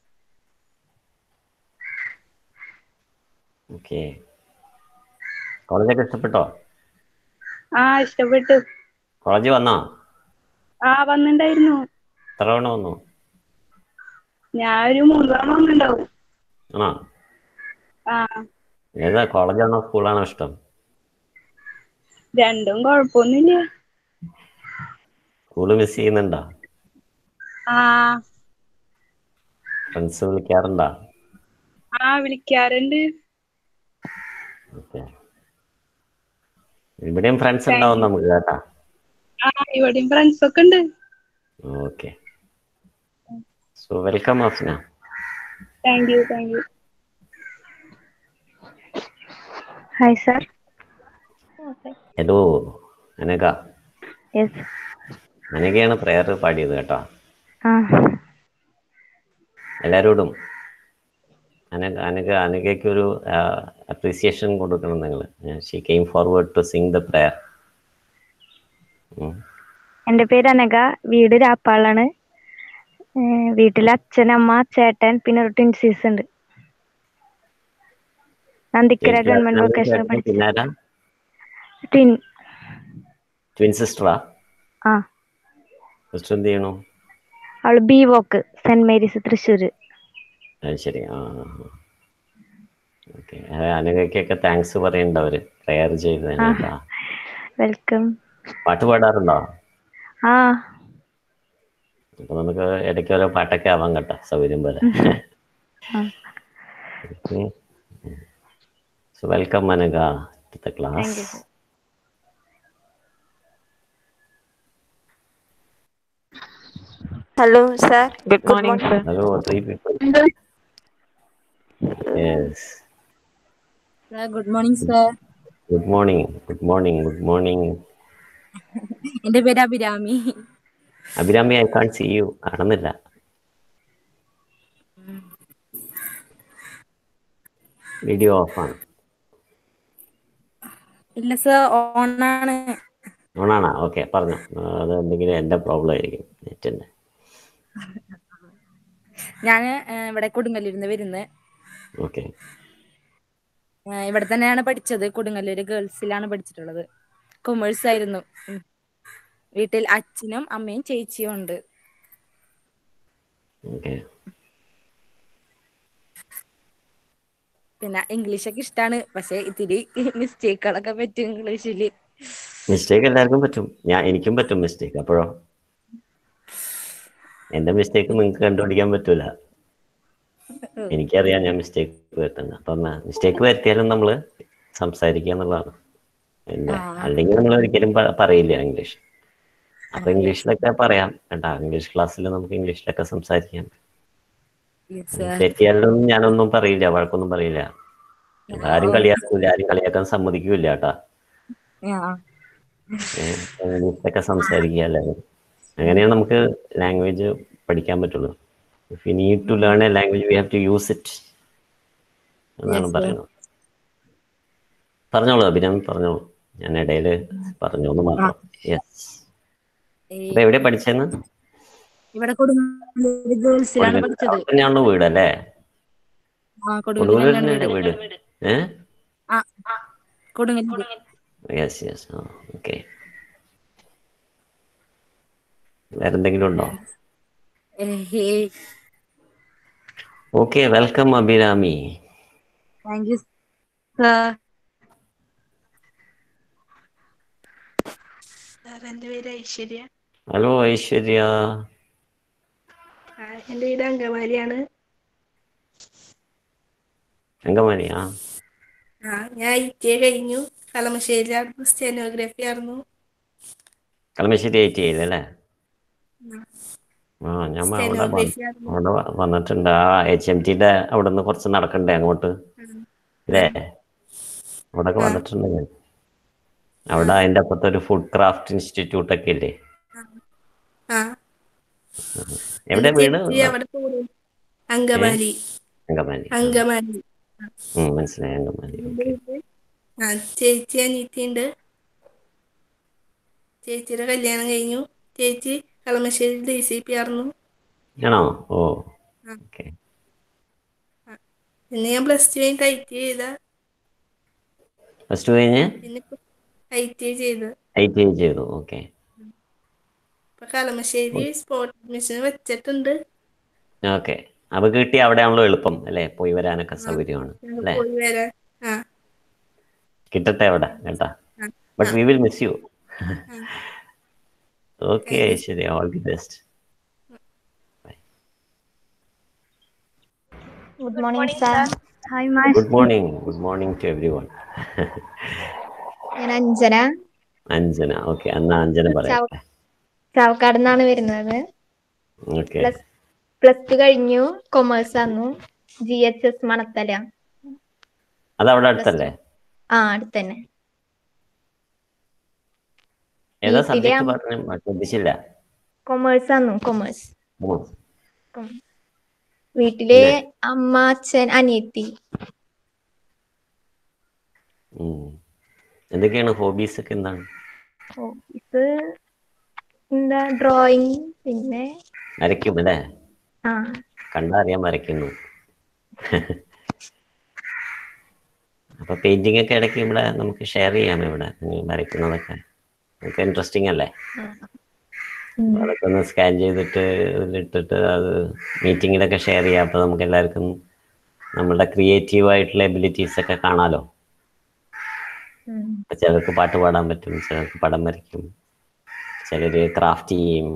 കോളേജൊക്കെ ഇഷ്ടപ്പെട്ടോ? ആ ഇഷ്ടപ്പെട്ടു. കോളേജ് വന്നോ? ആ വന്നിണ്ടായിരുന്നു. എത്ര തവണ വന്നു? ഞാൻ ഒരു മൂന്ന് തവണ വന്നിണ്ടാവും. ആണോ? ആ ഏതാ, കോളേജാണോ സ്കൂളാണോ ഇഷ്ടം? രണ്ടും കുഴപ്പമൊന്നുമില്ല. സ്കൂള് മിസ് ചെയ്യുന്നുണ്ടോ? ആ ഫ്രണ്ട്സ് വിളിക്കാറുണ്ടോ? ആ വിളിക്കാറുണ്ട്. ഇവിടെയും ഫ്രണ്ട്സ് ഉണ്ടാവും നമുക്ക് കേട്ടാ. ആ ഇവിടെയും ഫ്രണ്ട്സ് ഒക്കെ ഉണ്ട്. Okay, so welcome Afna. Thank you. Thank you. Hi sir. Hello Anagha. അനഘയാണ് പ്രയർ പാടിയത് കേട്ടോ. എല്ലാരോടും അനഘ അനഘ അനഘയ്ക്ക് ഒരു അപ്രീസിയേഷൻ കൊടുക്കണം നിങ്ങൾ. She came forward to sing the prayer. എൻ്റെ പേര് അനഘ, വീട് രാപ്പാളാണ്. വീട്ടിൽ അച്ഛൻ, അമ്മ, ചേട്ടൻ, പിന്നെ ഒരു ട്വിൻ സീസ് ഉണ്ട്. നന്ദിക്കര ഗവൺമെന്റ് വൊക്കേഷണൽ പഠിച്ചു. ട്വിൻ ട്വിൻ സിസ്റ്ററാ? ആ. സിസ്റ്റർ എന്ത് ചെയ്യണു? അവള് B Voc Saint Mary's Thrissur. ശരി. ആ ഓക്കെ. അനഘയ്ക്കൊക്കെ താങ്ക്സ് പറയണ്ട അവര് പ്രയർ ചെയ്തതിന് ആ കേട്ടാ. വെൽക്കം. പാട്ട് പാടാറുണ്ടോ? ആ അപ്പൊ നമുക്ക് ഇടയ്ക്ക് ഓരോ പാട്ടൊക്കെ ആവാൻ കേട്ടോ, സൗകര്യം പോലെ. ആ. So welcome Anagha to the thank class. You sir. Hello, sir. Good Good morning, morning. sir. Hello three people. Yes. Sir, good morning, sir. Good morning good morning good morning. എൻ്റെ പേര് Abhirami. Abhirami, I can't see you. കാണുന്നില്ല. വീഡിയോ ഓഫാണ്. ഇല്ല സർ, ഓണാണ്. ഓണാണോ? ഓക്കെ, പറഞ്ഞു. അത് എന്തെങ്കിലും എൻ്റെ പ്രോബ്ലം ആയിരിക്കും, നെറ്റിൻ്റെ. ഞാൻ ഇവിടെ കൊടുങ്ങല്ലൂരിന്ന് വരുന്നത്. ഓക്കെ. ഇവിടെ തന്നെയാണ് പഠിച്ചത്. കൊടുങ്ങല്ലൂര് ഗേൾസിലാണ് പഠിച്ചിട്ടുള്ളത്. കൊമേഴ്സ് ആയിരുന്നു. ഉം. വീട്ടിൽ അച്ഛനും അമ്മയും ചേച്ചിയും ഉണ്ട്. ഓക്കെ. പിന്നെ ഇംഗ്ലീഷൊക്കെ ഇഷ്ടമാണ്, പക്ഷെ ഇത്തിരി മിസ്റ്റേക്കുകളൊക്കെ പറ്റും ഇംഗ്ലീഷില്. മിസ്റ്റേക്ക് എല്ലാവർക്കും പറ്റും. ഞാൻ എനിക്കും പറ്റും മിസ്റ്റേക്ക്. അപ്പോഴോ എൻ്റെ മിസ്റ്റേക്ക് നിങ്ങൾക്ക് കണ്ടുപിടിക്കാൻ പറ്റൂല. എനിക്കറിയാം ഞാൻ മിസ്റ്റേക്ക് വരുത്തുന്നത്. അപ്പം മിസ്റ്റേക്ക് വരുത്തിയാലും നമ്മൾ സംസാരിക്കുക എന്നുള്ളതാണ്. പിന്നെ അല്ലെങ്കിൽ നമ്മൾ ഒരിക്കലും പ- പറയില്ല ഇംഗ്ലീഷ്. അപ്പൊ ഇംഗ്ലീഷിലൊക്കെ പറയാം കേട്ടാ. ഇംഗ്ലീഷ് ക്ലാസ്സിൽ നമുക്ക് ഇംഗ്ലീഷിലൊക്കെ സംസാരിക്കാം. തെറ്റിയാലൊന്നും ഞാനൊന്നും പറയില്ല, വഴക്കൊന്നും പറയില്ല. ആരും കളിയാക്കൂല, ആരും കളിയാക്കാൻ സമ്മതിക്കൂല കേട്ടാ. ഇംഗ്ലീഷിലൊക്കെ സംസാരിക്കുക എല്ലാവരും. അങ്ങനെയാണ് നമുക്ക് ലാംഗ്വേജ് പഠിക്കാൻ പറ്റുള്ളൂ. If you need to learn a language we have to use it എന്നാണ് പറയുന്നത്. പറഞ്ഞോളൂ അഭിരാമി, പറഞ്ഞോളൂ. ഞാൻ ഇടയിൽ പറഞ്ഞു എന്ന് മാത്രം. യെസ്. അപ്പൊ എവിടെ പഠിച്ചെന്ന്? ഇവിടെ കൊടുങ്ങല്ലൂര് ഗേൾസിലാണ് പഠിച്ചത്. അവിടെ തന്നെയാണോ വീടല്ലേ? ആ, കൊടുങ്ങല്ലൂർ കൊടുങ്ങല്ലൂരിലാണ് തന്നെയാണ് വീട്. ഏഹ് ആ, കൊടുങ്ങല്ലൂര്. Yes yes. ആ, ഓക്കെ. വേറെന്തെങ്കിലും ഉണ്ടോ? Okay, welcome Abhirami. Thank you sir. എൻ്റെ പേര് ഐശ്വര്യ. ഹലോ ഐശ്വര്യ. ആ, എൻ്റെ വീട് അങ്കമാലിയാണ്. അങ്കമാലിയാ? ആ, ഞാൻ ഐ ടി ഐ കഴിഞ്ഞു. കളമശ്ശേരിയിലായിരുന്നു, സ്റ്റെനോഗ്രാഫി ആയിരുന്നു. കളമശ്ശേരി ഐ ടി ഐ അല്ലേ? ആ, ഞാൻ അവിടെ സ്റ്റെനോഗ്രാഫി ആയിരുന്നു. അവിടെ വന്നിട്ടുണ്ട്. ആ എച്ച് എം ടിയുടെ അവിടെ നിന്ന് കുറച്ച് നടക്കണ്ടേ അങ്ങോട്ട് അല്ലേ? അവിടെയൊക്കെ വന്നിട്ടുണ്ട് ഞാൻ. അവിടെ അതിൻ്റെ അപ്പുറത്ത് ഒരു ഫുഡ് ക്രാഫ്റ്റ് ഇൻസ്റ്റിറ്റ്യൂട്ട് ഒക്കെ ഇല്ലേ? ആ, എവിടെ വീട്? ചേച്ചി അവിടെ പോകുന്നു. അങ്കമാലി. അങ്കമാലി. അങ്കമാലി. ഉം, മനസ്സിലായി. അങ്കമാലി. ഓക്കെ. ആ, ചേച്ചി അനിയത്തിയുണ്ട്. ചേച്ചിയുടെ കല്യാണം കഴിഞ്ഞു. ചേച്ചി കളമശ്ശേരി ഡി സി പി ആയിരുന്നു. ആണോ? ഓ, ഓക്കെ. പിന്നെ ഞാൻ പ്ലസ് ടു കഴിഞ്ഞിട്ട് ഐ ടി ഐ ചെയ്ത. പ്ലസ് ടു കഴിഞ്ഞ് പിന്നെ ഐ ടി ഐ ചെയ്ത് ഐ ടി ഐ ചെയ്തു. ഓക്കെ. ഇപ്പൊ കളമശ്ശേരി സ്പോട്ട് അഡ്മിഷൻ വെച്ചിട്ടുണ്ട്. ഓക്കെ. അപ്പൊ കിട്ടി അവിടെയാണല്ലോ എളുപ്പം അല്ലേ? പോയി വരാനൊക്കെ സൗകര്യമാണ് അല്ലേ? പോയി വരാൻ. ആ, കിട്ടട്ടെ അവിടെ കേട്ടാ. But we will miss you. Okay ശരി, all the best. Good morning sir. Hi മാഷ്. Good morning. Good morning to everyone. ഞാൻ അഞ്ജന. അഞ്ജന. ഓക്കെ, എന്നാ അഞ്ജന പറയട്ടെ. ചാവക്കാട് നിന്നാണ് വരുന്നത്. ഓക്കെ. പ്ലസ് ടു കഴിഞ്ഞു. കൊമേഴ്സ് ആയിരുന്നു. G H S Manathala. അത് അവിടെ അടുത്തല്ലേ? ആ, അടുത്തന്നെ. ഏതാ സബ്ജക്ട് പറഞ്ഞു? ശ്രദ്ധിച്ചില്ല. കൊമേഴ്സ് ആയിരുന്നു. കൊമേഴ്സ്. വീട്ടില് അമ്മ, അച്ഛൻ, അനിയത്തി. എന്തൊക്കെയാണ് ഹോബീസ് ഒക്കെ? എന്താണ് ഹോബീസ്? എന്താ, ഡ്രോയിങ്, പിന്നെ വരയ്ക്കും അല്ലേ? ആ, കണ്ടറിയാൻ വരയ്ക്കുന്നു. അപ്പൊ പെയിന്റിംഗ് ഒക്കെ ഇടയ്ക്ക് ഇവിടെ നമുക്ക് ഷെയർ ചെയ്യാം. ഇവിടെ നിങ്ങൾ വരയ്ക്കുന്നതൊക്കെ നമുക്ക് ഇൻട്രസ്റ്റിംഗ് അല്ലേ? അതൊക്കെ ഒന്ന് സ്കാൻ ചെയ്തിട്ട് ഇതിലിട്ടിട്ട് അത് മീറ്റിങ്ങിലൊക്കെ ഷെയർ ചെയ്യാം. അപ്പൊ നമുക്ക് എല്ലാവർക്കും നമ്മളുടെ ക്രിയേറ്റീവ് ആയിട്ടുള്ള എബിലിറ്റീസ് ഒക്കെ കാണാലോ. ചിലർക്ക് പാട്ട് പാടാൻ പറ്റും, ചിലർക്ക് പടം വരയ്ക്കും, ചിലര് ക്രാഫ്റ്റ് ചെയ്യും.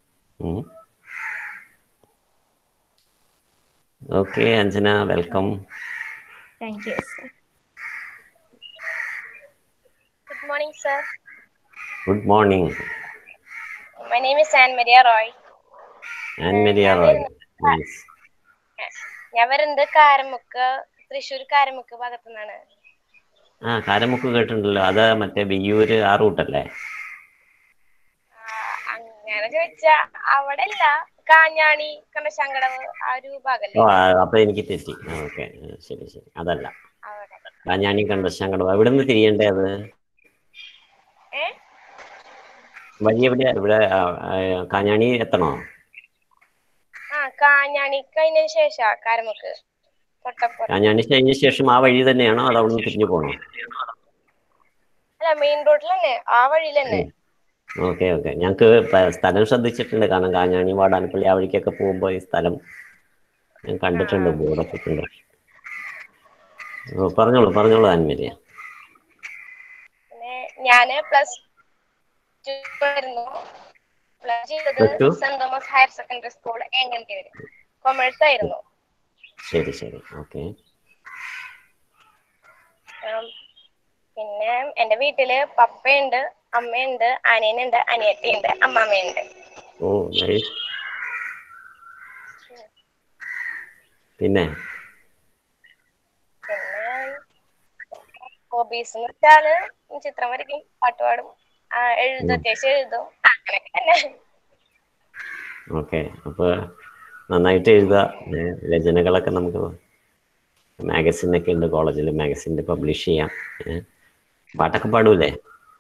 Okay Anjana, welcome. Thank you, sir. Good morning, sir. Good morning. My name is Anne Maria Roy. Ann Maria Roy. Nice. ഞാൻ വരുന്നത് കാരമുക്ക്, തൃശ്ശൂർ കാരമുക്ക് ഭാഗത്തു നിന്നാണ്. ആ കാരമുക്ക് കേട്ടിട്ടുണ്ടല്ലോ, അത് മറ്റേ വിയ്യൂര് ആ റൂട്ടല്ലേ? അങ്ങനെ ചോദിച്ചാ അവിടെ അല്ല, കാഞ്ഞാണി കണ്ണശങ്കടവ് ആ ഒരു ഭാഗല്ലേ. ഓ അപ്പൊ എനിക്ക് തെറ്റി. ഓക്കെ ശരി ശരി, അതല്ല. കാഞ്ഞാണി കണ്ടശങ്കടവ്. എവിടെ നിന്ന് തിരിയണ്ടേ അത്? വഴി എവിടെയാ? ഇവിടെ കാഞ്ഞാണി എത്തണോ? ആ കാഞ്ഞാണി കഴിഞ്ഞ ശേഷം കാരമുക്ക്. കാഞ്ഞാണി കഴിഞ്ഞ ശേഷം ആ വഴി തന്നെയാണോ, അത് അവിടെ നിന്ന് തിരിഞ്ഞു പോകണോ? അല്ല, മെയിൻ റോഡിൽ തന്നെ, ആ വഴിയിൽ തന്നെ. Okay okay. ഞങ്ങക്ക് സ്ഥലം ശ്രദ്ധിച്ചിട്ടുണ്ട്, കാരണം കാഞ്ഞാണി വാടാനപ്പള്ളി ആ വഴിക്കൊക്കെ പോകുമ്പോ ഈ സ്ഥലം ഞാൻ കണ്ടിട്ടുണ്ട്, ബോർഡൊക്കെ ഉണ്ട്. ഓ പറഞ്ഞോളൂ പറഞ്ഞോളൂ ആൻമരിയ. പിന്നെ ഞാന് പ്ലസ് ടു ആയിരുന്നു. പ്ലസ് ചെയ്തത് saint Thomas higher secondary school എങ്ങനത്തെ കൊമേഴ്സ് ആയിരുന്നു. ശരി ശരി, ഓക്കെ. പിന്നെ എന്റെ വീട്ടില് പപ്പയുണ്ട്, അമ്മയുണ്ട്, അനിയനുണ്ട്, അനിയത്തിയുണ്ട്, അമ്മാമ്മയുണ്ട്. ഓ നൈസ്. പിന്നെ പിന്നെ ഹോബീസ് എന്ന് വെച്ചാല് ചിത്രം വരയ്ക്കും, പാട്ട് പാടും, എഴുതും, അത്യാവശ്യം എഴുതും, അങ്ങനെയൊക്കെ തന്നെ. ഓക്കെ. അപ്പൊ നന്നായിട്ട് എഴുതുക. രചനകളൊക്കെ നമുക്ക് മാഗസിനൊക്കെ ഉണ്ട് കോളേജിൽ, മാഗസിനിൽ പബ്ലിഷ് ചെയ്യാം. പാട്ടൊക്കെ പാടൂലേ?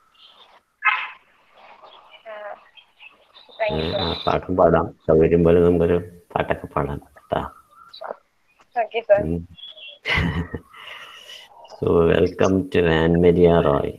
പാട്ടും പാടാം, സൗകര്യം പോലെ നമുക്കൊരു പാട്ടൊക്കെ പാടാം കേട്ടാ. So welcome to Ann Maria Roy.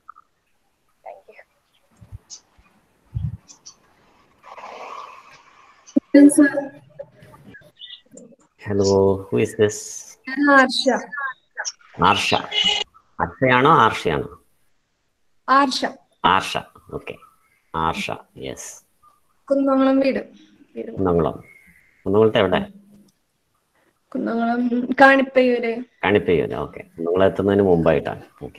Hello, who is this? Arsha. Arsha. അർഷയാണോ ആർഷയാണോ? ആർഷ. ആർഷ, ഓക്കെ. ആർഷ, യെസ്. കുന്നംകുളം വീട്. കുന്നംകുളം. കുന്നംകുളത്ത് എവിടെ? കുന്നംകുളം കാണിപ്പയ്യൂര്. കാണിപ്പയ്യൂര്, ഓക്കെ. കുന്നംകുളം എത്തുന്നതിന് മുമ്പായിട്ടാണ്. ഓക്കെ.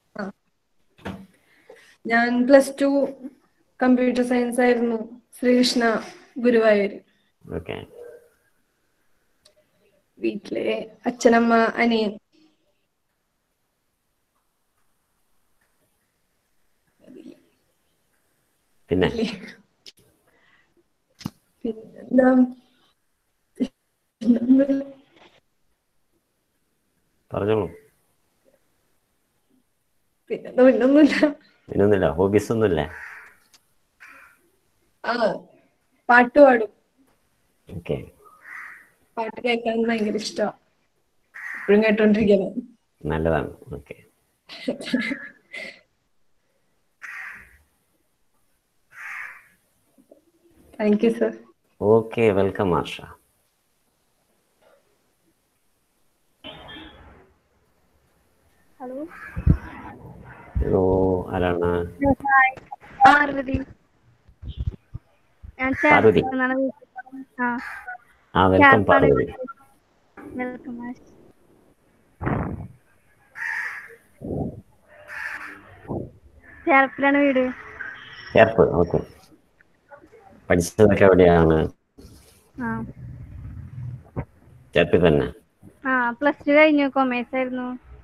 ഞാൻ പ്ലസ് ടു കമ്പ്യൂട്ടർ സയൻസ് ആയിരുന്നു, ശ്രീകൃഷ്ണ ഗുരുവായൂര്. ഓക്കെ. വീട്ടിലെ അച്ഛനമ്മ അനിയൻ. പിന്നെ പിന്നെന്താ, പറഞ്ഞോളൂ. പിന്നെന്താ, പിന്നൊന്നുമില്ല. പിന്നൊന്നുമില്ല. ഹോബീസ് ഒന്നുമില്ലേ? ആ പാട്ട് പാടും. ഓക്കെ. പാട്ട് കേൾക്കാൻ ഭയങ്കര ഇഷ്ടമാണ്, എപ്പോഴും കേട്ടോണ്ടിരിക്കണം. നല്ലതാണ്. Okay. Thank you sir. Okay, welcome Arsha. Hello. Hello, ആരാണ്? പാർവതി. ഞാൻ പാർവതി. ആ വെൽക്കം പാർവതി. വെൽക്കം. ചേർപ്പിലാണ് വീട്. ചേർപ്പ്, ഓക്കെ. പഠിച്ചതൊക്കെ എവിടെയാണ്? ചേർപ്പിൽ തന്നെ. ആ പ്ലസ് ടു കഴിഞ്ഞു, കൊമേഴ്സ് ആയിരുന്നു.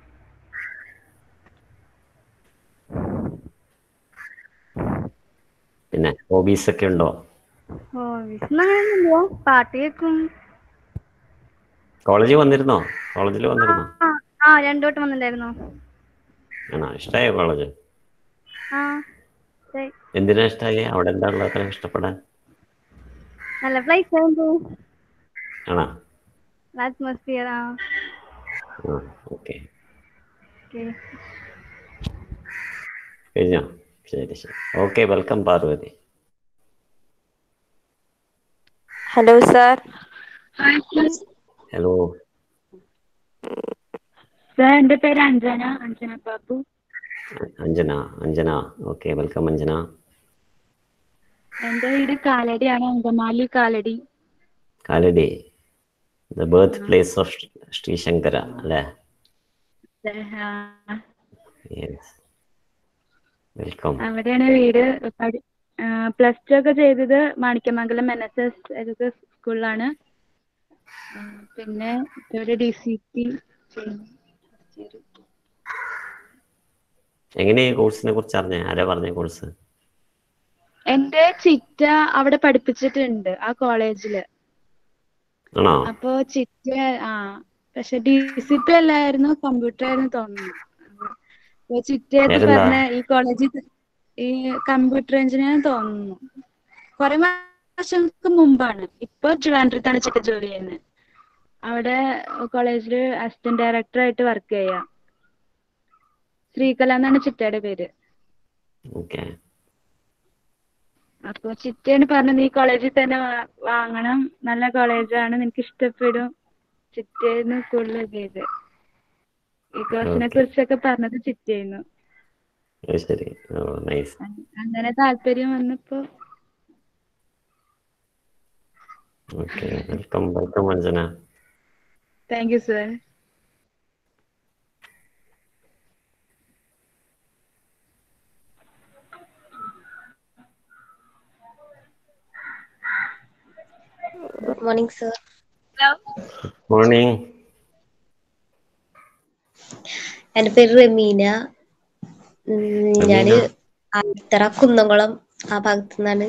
പിന്നെ ഹോബീസ് ഒക്കെ ഉണ്ടോ? ഹോബീസ് അങ്ങനെയൊന്നുമില്ല, പാട്ട് കേൾക്കും. കോളേജിൽ വന്നിരുന്നോ? കോളേജിൽ വന്നിരുന്നോ? ആ രണ്ടു വട്ടം വന്നിട്ടുണ്ടായിരുന്നു. ആണോ? ഇഷ്ടമായോ കോളേജ്? ആ. എന്തിനാ ഇഷ്ടമായി? അവിടെ എന്താ ഉള്ളത് അത്ര ഇഷ്ടപ്പെടാൻ? നല്ല പ്ലേസ് ആയിരുന്നു. ആണോ? അറ്റ്മോസ്ഫിയർ. ആ ഓക്കെ. കഴിഞ്ഞോ? ശരി ശരി, okay. Welcome Parvathi. Hello sir. Hello. Sir എൻ്റെ പേര് അഞ്ജന അഞ്ജന ബാബു. Anjana Anjana okay, welcome Anjana. എൻ്റെ വീട് കാലടിയാണ്, Angamaly Kalady. Kalady, the birth place of Shri Shankara അല്ലേ? വെൽക്കം. അവിടെയാണ് വീട്. പ്ലസ് ടു ഒക്കെ ചെയ്തത് Manikyamangalam N S S S സ്കൂളിലാണ്. പിന്നെ ഒരു ഡി സി പി. എങ്ങനെ ഈ കോഴ്സിനെ കുറിച്ച് അറിഞ്ഞ? ആരാ പറഞ്ഞ കോഴ്സ്? എന്റെ ചിറ്റ അവിടെ പഠിപ്പിച്ചിട്ടുണ്ട് ആ കോളേജില്. ആണോ? അപ്പൊ ചിറ്റ ആ പക്ഷെ ഡി സി പി അല്ലായിരുന്നു, കമ്പ്യൂട്ടർ ആയിരുന്നു തോന്നുന്നു. അപ്പൊ ചിറ്റയൊക്കെ പറഞ്ഞ ഈ കോളേജിൽ ഈ കമ്പ്യൂട്ടർ എഞ്ചിനീയർ തോന്നുന്നു. കുറെ വർഷങ്ങൾക്ക് മുമ്പാണ്. ഇപ്പൊ ട്രിവാൻഡ്രത്താണ് ചിറ്റ ജോലി ചെയ്യുന്നത്. അവിടെ കോളേജില് അസിസ്റ്റന്റ് ഡയറക്ടർ ആയിട്ട് വർക്ക് ചെയ്യാം. ശ്രീകല എന്നാണ് ചിറ്റയുടെ പേര്. അപ്പൊ ചിറ്റയാണ് പറഞ്ഞത് ഈ കോളേജിൽ തന്നെ വാങ്ങണം, നല്ല കോളേജാണ്, നിനക്ക് ഇഷ്ടപ്പെടും, ചിറ്റയെന്ന് കൂടുതൽ ചെയ്ത് ഈ കോഴ്സിനെ കുറിച്ചൊക്കെ പറഞ്ഞത് ചിറ്റയായിരുന്നു. അങ്ങനെ താല്പര്യം വന്നപ്പോ. Thank you sir. Good morning sir. Morning. എൻ്റെ പേര് റമീന. ഞാന് ആൽത്തറ കുന്നംകുളം ആ ഭാഗത്തു നിന്നാണ്.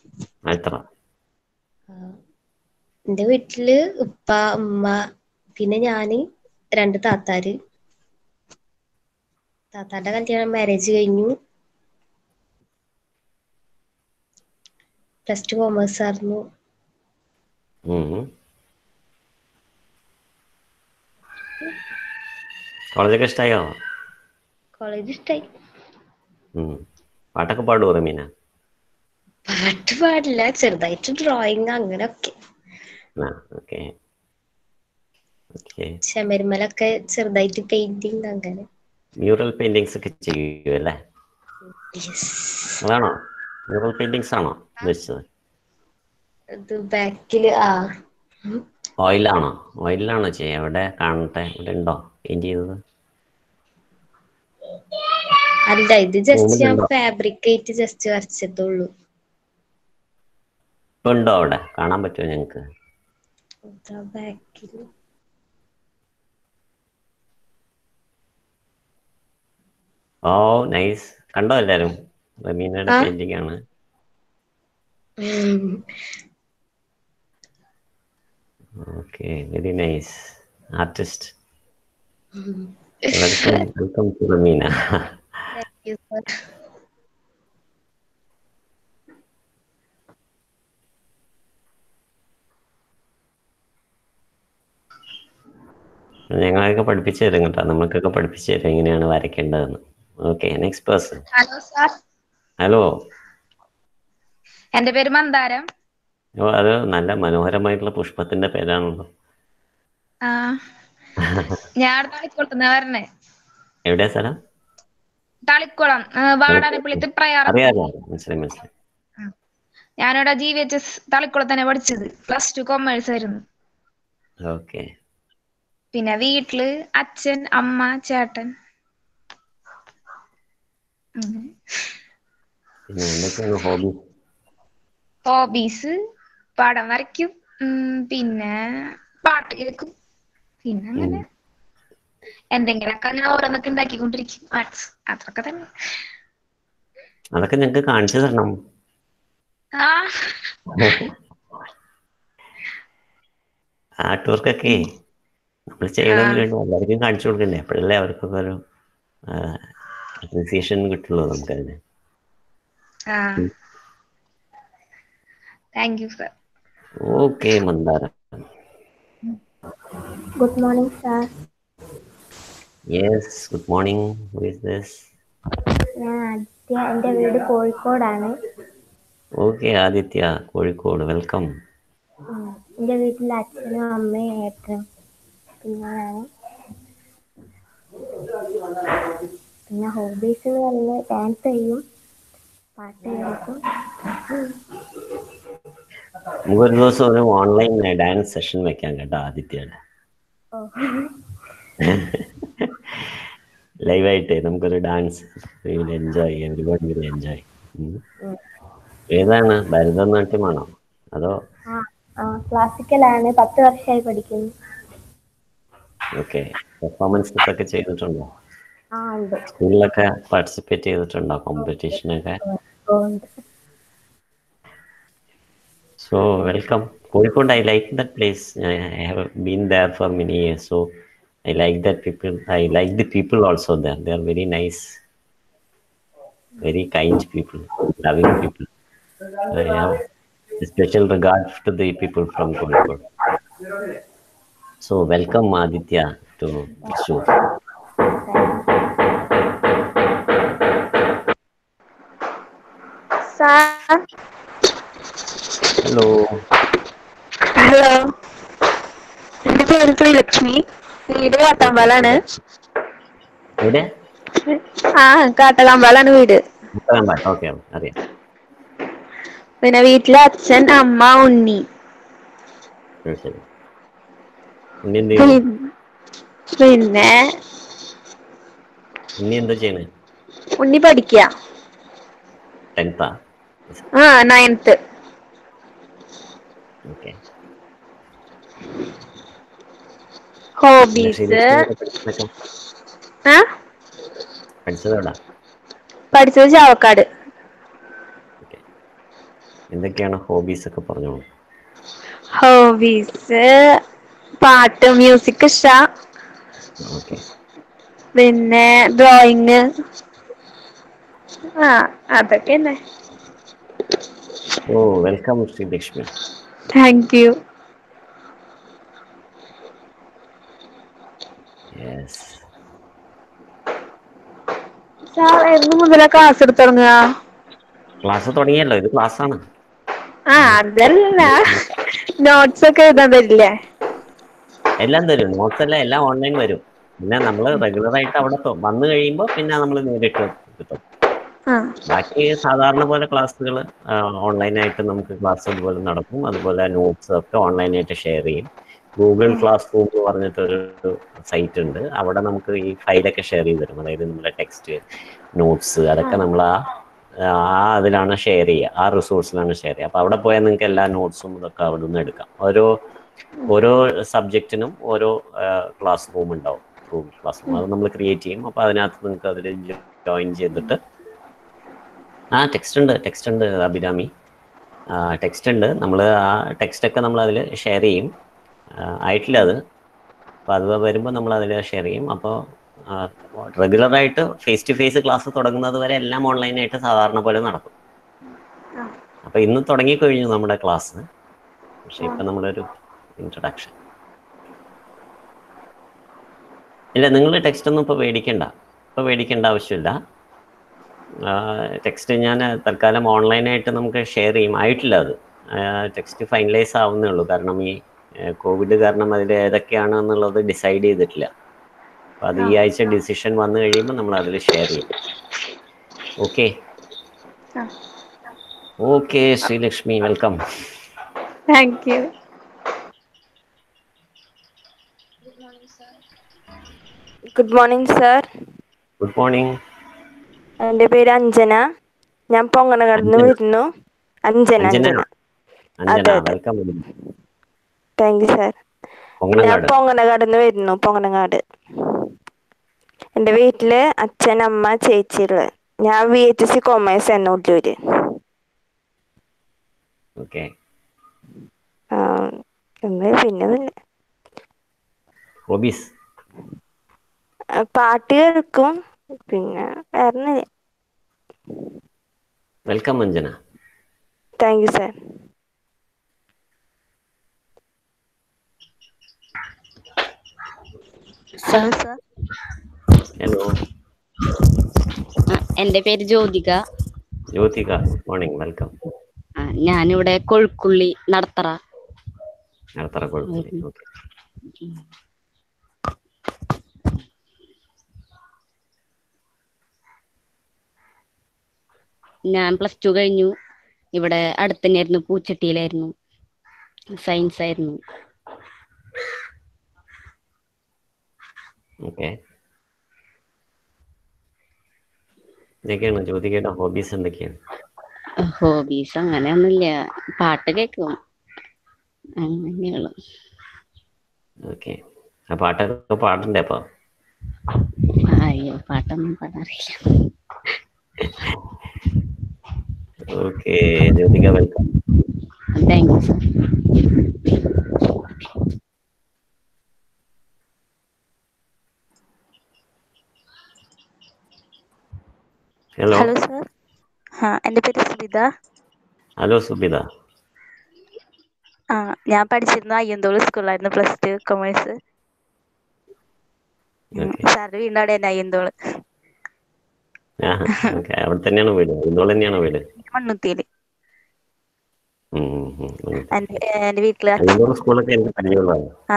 എൻ്റെ വീട്ടില് ഉപ്പ ഉമ്മ പിന്നെ ഞാന് രണ്ട് താത്താര്. താത്താരുടെ കല്യാണം മാരേജ് കഴിഞ്ഞു. പ്ലസ് ടു കോമേഴ്സ് ആയിരുന്നു. കോളേജൊക്കെ ഇഷ്ടായോ? കോളേജ് ഇഷ്ടായി. പാട്ടൊക്കെ പാടുവോ റമീന? പാട്ട് പാടില്ല, ചെറുതായിട്ട് ഡ്രോയിങ് അങ്ങനെയൊക്കെ. ചെമരുമലൊക്കെ ചെറുതായിട്ട് പെയിന്റിങ് അങ്ങനെ. മ്യൂറൽ പെയിന്റിങ്സ് ഒക്കെ ചെയ്യുമല്ലേ? അതാണോ മ്യൂറൽ പെയിന്റിങ്സ് ആണോ ഉദ്ദേശിച്ചത്? ബാക്കില് ആ ഓയിലാണോ? ഓയിലാണോ ചെയ്യുക? എവിടെ കാണട്ടെ, ഇവിടെ ഉണ്ടോ പെയിന്റ് ചെയ്തത്? അല്ല, ഇത് ജസ്റ്റ് ഞാൻ ഫാബ്രിക്കേറ്റ് ജസ്റ്റ് വരച്ചതുള്ളൂ. ഇപ്പൊ ഉണ്ടോ അവിടെ? കാണാൻ പറ്റുമോ ഞങ്ങക്ക്? ബാക്കില് ഓ നൈസ്. കണ്ടോ എല്ലാരും? റമീനയുടെ പെയിന്റിംഗ് ആണ്. Okay, very nice artist. Welcome welcome to Rameena. ഞങ്ങളൊക്കെ പഠിപ്പിച്ചു തരും കേട്ടോ, നമുക്കൊക്കെ പഠിപ്പിച്ചു തരും എങ്ങനെയാണ് വരയ്ക്കേണ്ടതെന്ന്. Okay, next person. Hello sir. Hello, എന്റെ പേര് മന്ദാരം. ഓ, അത് നല്ല മനോഹരമായിട്ടുള്ള പുഷ്പത്തിന്റെ പേരാണല്ലോ. ആ, ഞാൻ തളിക്കുളത്തുനിന്ന് വരണേ. എവിടെയാ സ്ഥലം? തളിക്കുളം, വാടാനപ്പള്ളിത്ത് പ്രയാർ. അറിയാലോ, മനസ്സിലായി മനസ്സിലായി. ഞാനിവിടെ G V H S Thalikkulam തന്നെ പഠിച്ചത്. പ്ലസ് ടു കൊമേഴ്സ് ആയിരുന്നു. ഓക്കെ. പിന്നെ വീട്ടില് അച്ഛൻ അമ്മ ചേട്ടൻ. പിന്നെ എന്തൊക്കെയാണ് ഹോബീസ്? ഹോബീസ് പടം വരയ്ക്കും, പിന്നെ പാട്ട് കേൾക്കും, പിന്നെ അങ്ങനെ എന്തെങ്കിലുമൊക്കെ അങ്ങനെ ഓരോന്നൊക്കെ ഉണ്ടാക്കിക്കൊണ്ടിരിക്കും. ആർട്സ് അതൊക്കെ തന്നെ. അതൊക്കെ ഞങ്ങക്ക് കാണിച്ചു തരണം. ആർട്ട് വർക്കൊക്കെ നമ്മൾ ചെയ്യണമെന്നില്ല, എല്ലാവർക്കും കാണിച്ചു കൊടുക്കണ്ടേ? അപ്പോഴല്ലേ അവർക്കൊക്കെ ഒരു അപ്രീസിയേഷൻ കിട്ടുള്ളൂ നമുക്കതിന്. Thank you sir. Okay Mandara. Good morning sir. Yes, good morning. Who is this? ഞാൻ ആദിത്യ, എൻ്റെ വീട് കോഴിക്കോടാണ്. Okay Adithya, Kozhikode, welcome. എൻ്റെ വീട്ടിൽ അച്ഛനും അമ്മയും ഏട്ടനും പിന്നെ ഞാൻ. പിന്നെ ഹോബീസ് നല്ല ഡാൻസ് ചെയ്യും, പാട്ട് കേൾക്കും. നമുക്കൊരു ദിവസം ഒരു ഓൺലൈൻ ഡാൻസ് സെഷൻ വെക്കാം കേട്ടോ ആദിത്യയുടെ. ലൈവായിട്ട് നമുക്കൊരു dance enjoy everybody will enjoy. ഏതാണ്, ഭരതനാട്യമാണോ അതോ? ക്ലാസിക്കലാണ്, പത്ത് വർഷമായി പഠിക്കുന്നു. ഓക്കെ. പെർഫോമൻസസ് ഒക്കെ ചെയ്തിട്ടുണ്ടോ? ആ ഉണ്ട്. സ്കൂളിലൊക്കെ പാർട്ടിസിപ്പേറ്റ് ചെയ്തിട്ടുണ്ടോ കോമ്പറ്റീഷനൊക്കെ? So welcome. Kozhikode, I like that place. I have been there for many years. So I like that people. I like the people also there. They are very nice, very kind people, loving people. I have a special regard to the people from Kozhikode. So welcome Aditya to the show. Sir. Hello. Hello, എന്റെ പേര് ശ്രീലക്ഷ്മി, വീട് കാട്ടാമ്പാലാണ്. എവിടെ? ആ, കാട്ടകാമ്പാലാണ് വീട്. ഓക്കെ, അറിയാം. പിന്നെ വീട്ടിലെ അച്ഛൻ, അമ്മ, ഉണ്ണി. പിന്നെ ഉണ്ണി എന്താ ചെയ്യണേ? ഉണ്ണി പഠിക്കുക. ടെൻത്താ? ആ, നയൻത്ത്. ഓക്കെ. ഹോബീസ് പഠിച്ചതോടാ? പഠിച്ചത് ചാവക്കാട്. എന്തൊക്കെയാണ് ഹോബീസ് ഒക്കെ പറഞ്ഞോളൂ. ഹോബീസ് പാട്ട്, മ്യൂസിക് ഇഷ്ടാ. പിന്നെ ഡ്രോയിങ്. ആ, അതൊക്കെ തന്നെ. Oh, welcome Sreelakshmi. Thank you. Sir എന്ന് മുതലാ ക്ലാസ് എടുത്ത് തുടങ്ങുക? ക്ലാസ് തുടങ്ങിയല്ലോ, ഇത് ക്ലാസ് ആണ്. ആ, അതല്ല, നോട്ട്സ് ഒക്കെ എഴുതാൻ തരില്ലേ? എല്ലാം തരും, നോട്ട്സ് എല്ലാം എല്ലാം ഓൺലൈൻ വരും. പിന്നെ നമ്മൾ റെഗുലർ ആയിട്ട് അവിടെ വന്നു കഴിയുമ്പോൾ പിന്നെ നമ്മൾ നേരിട്ട് കിട്ടും. ബാക്കി സാധാരണ പോലെ ക്ലാസ്സുകൾ ഓൺലൈനായിട്ട് നമുക്ക് ക്ലാസ് അതുപോലെ നടക്കും. അതുപോലെ നോട്ട്സ് ഒക്കെ ഓൺലൈനായിട്ട് ഷെയർ ചെയ്യും. ഗൂഗിൾ ക്ലാസ് റൂം എന്ന് പറഞ്ഞിട്ടൊരു സൈറ്റ് ഉണ്ട്, അവിടെ നമുക്ക് ഈ ഫയലൊക്കെ ഷെയർ ചെയ്ത് തരും. അതായത് നമ്മുടെ ടെക്സ്റ്റ്, നോട്ട്സ് അതൊക്കെ നമ്മൾ ആ ആ അതിലാണ് ഷെയർ ചെയ്യുക, ആ റിസോഴ്സിലാണ് ഷെയർ ചെയ്യുക. അപ്പോൾ അവിടെ പോയാൽ നിങ്ങൾക്ക് എല്ലാ നോട്ട്സും ഇതൊക്കെ അവിടെ നിന്ന് എടുക്കാം. ഓരോ ഓരോ സബ്ജക്റ്റിനും ഓരോ ക്ലാസ് റൂം ഉണ്ടാവും, ഗൂഗിൾ ക്ലാസ് റൂം. അത് നമ്മൾ ക്രിയേറ്റ് ചെയ്യും. അപ്പോൾ അതിനകത്ത് നിങ്ങൾക്ക് അതിൽ ജോയിൻ ചെയ്തിട്ട് ആ ടെക്സ്റ്റ് ഉണ്ട് ടെക്സ്റ്റ് ഉണ്ട് അഭിരാമി, ടെക്സ്റ്റ് ഉണ്ട്. നമ്മൾ ആ ടെക്സ്റ്റൊക്കെ നമ്മൾ അതിൽ ഷെയർ ചെയ്യും. ആയിട്ടില്ല അത്, അപ്പോൾ അത് വരുമ്പോൾ നമ്മൾ അതിൽ ഷെയർ ചെയ്യും. അപ്പോൾ റെഗുലറായിട്ട് ഫേസ് ടു ഫേസ് ക്ലാസ് തുടങ്ങുന്നത് വരെ എല്ലാം ഓൺലൈനായിട്ട് സാധാരണ പോലെ നടക്കും. അപ്പോൾ ഇന്ന് തുടങ്ങിക്കഴിഞ്ഞു നമ്മുടെ ക്ലാസ്. പക്ഷേ ഇപ്പം നമ്മളൊരു ഇൻട്രൊഡക്ഷൻ ഇല്ല. നിങ്ങൾ ടെക്സ്റ്റ് ഒന്നും ഇപ്പോൾ മേടിക്കണ്ട, ഇപ്പോൾ മേടിക്കേണ്ട ആവശ്യമില്ല. ടെക്സ്റ്റ് ഞാൻ തൽക്കാലം ഓൺലൈനായിട്ട് നമുക്ക് ഷെയർ ചെയ്യും. ആയിട്ടില്ല അത്, ടെക്സ്റ്റ് ഫൈനലൈസ് ആവുന്നേ ഉള്ളൂ. കാരണം ഈ കോവിഡ് കാരണം അതിൽ ഏതൊക്കെയാണ് എന്നുള്ളത് ഡിസൈഡ് ചെയ്തിട്ടില്ല. അപ്പോൾ അത് ഈ ആഴ്ച ഡിസിഷൻ വന്നു കഴിയുമ്പോൾ നമ്മൾ അതിൽ ഷെയർ ചെയ്യും. Okay okay Sreelakshmi, welcome. Thank you. Good morning sir. Good morning. എൻ്റെ പേര് അഞ്ജന, ഞാൻ പൊങ്ങണകാടുന്ന് വരുന്നു. അഞ്ജന അഞ്ജന അതെ അതെ. Thank you sir. ഞാൻ പൊങ്ങണകാടുന്ന് വരുന്നു, പൊങ്ങണകാട്. എൻ്റെ വീട്ടില് അച്ഛൻ, അമ്മ, ചേച്ചിയുള്ളത്. ഞാൻ വി എച്ച് സി കൊമേഴ്സ് എന്നൂര്. പിന്നെ ഹോബീസ് പാട്ട് കേൾക്കും, പിന്നെ വേറെ. Welcome Anjana. Thank you sir. Hello, എൻ്റെ പേര് Jyothika. Jyothika, good morning, welcome. ഞാനിവിടെ കൊഴുക്കുള്ളി നടത്തറ. നടത്തറ കൊഴുക്കുള്ളി. ഓക്കെ. ഞാൻ പ്ലസ് ടു കഴിഞ്ഞു. ഇവിടെ അടുത്ത് തന്നെയായിരുന്നു, പൂച്ചട്ടിയിലായിരുന്നു. സയൻസ് ആയിരുന്നു. ഓക്കെ. എന്തൊക്കെയാണ് ജ്യോതികയുടെ ഹോബീസ് എന്തൊക്കെയാണ്? ഹോബീസ് അങ്ങനെയൊന്നുമില്ല. പാട്ട് കേൾക്കും, അങ്ങനെയുള്ളു. ഓക്കെ. ആ പാട്ടൊക്കെ പാടണ്ടേ അപ്പൊ? അയ്യോ, പാട്ടൊന്നും പാടാറില്ല. Okay, Jyothika welcome. Thank you sir. Hello. Hello sir. ആ എൻ്റെ പേര് സുബിത. ഹലോ സുബിത. ആ ഞാൻ പഠിച്ചിരുന്ന അയ്യന്തോൾ സ്കൂളിലായിരുന്നു, പ്ലസ് ടു കൊമേഴ്സ്. സാറിന്റെ വീടിന്റെ അവിടെ തന്നെ അയ്യന്തോള്. അവിടെ തന്നെയാണോ വീട്? അയ്യന്തോൾ തന്നെയാണോ വീട്? മണ്ണുത്തിയില്. എന്റെ വീട്ടില് സ്കൂളൊക്കെ എനിക്ക് പരിചയമുള്ളതാണ്. ആ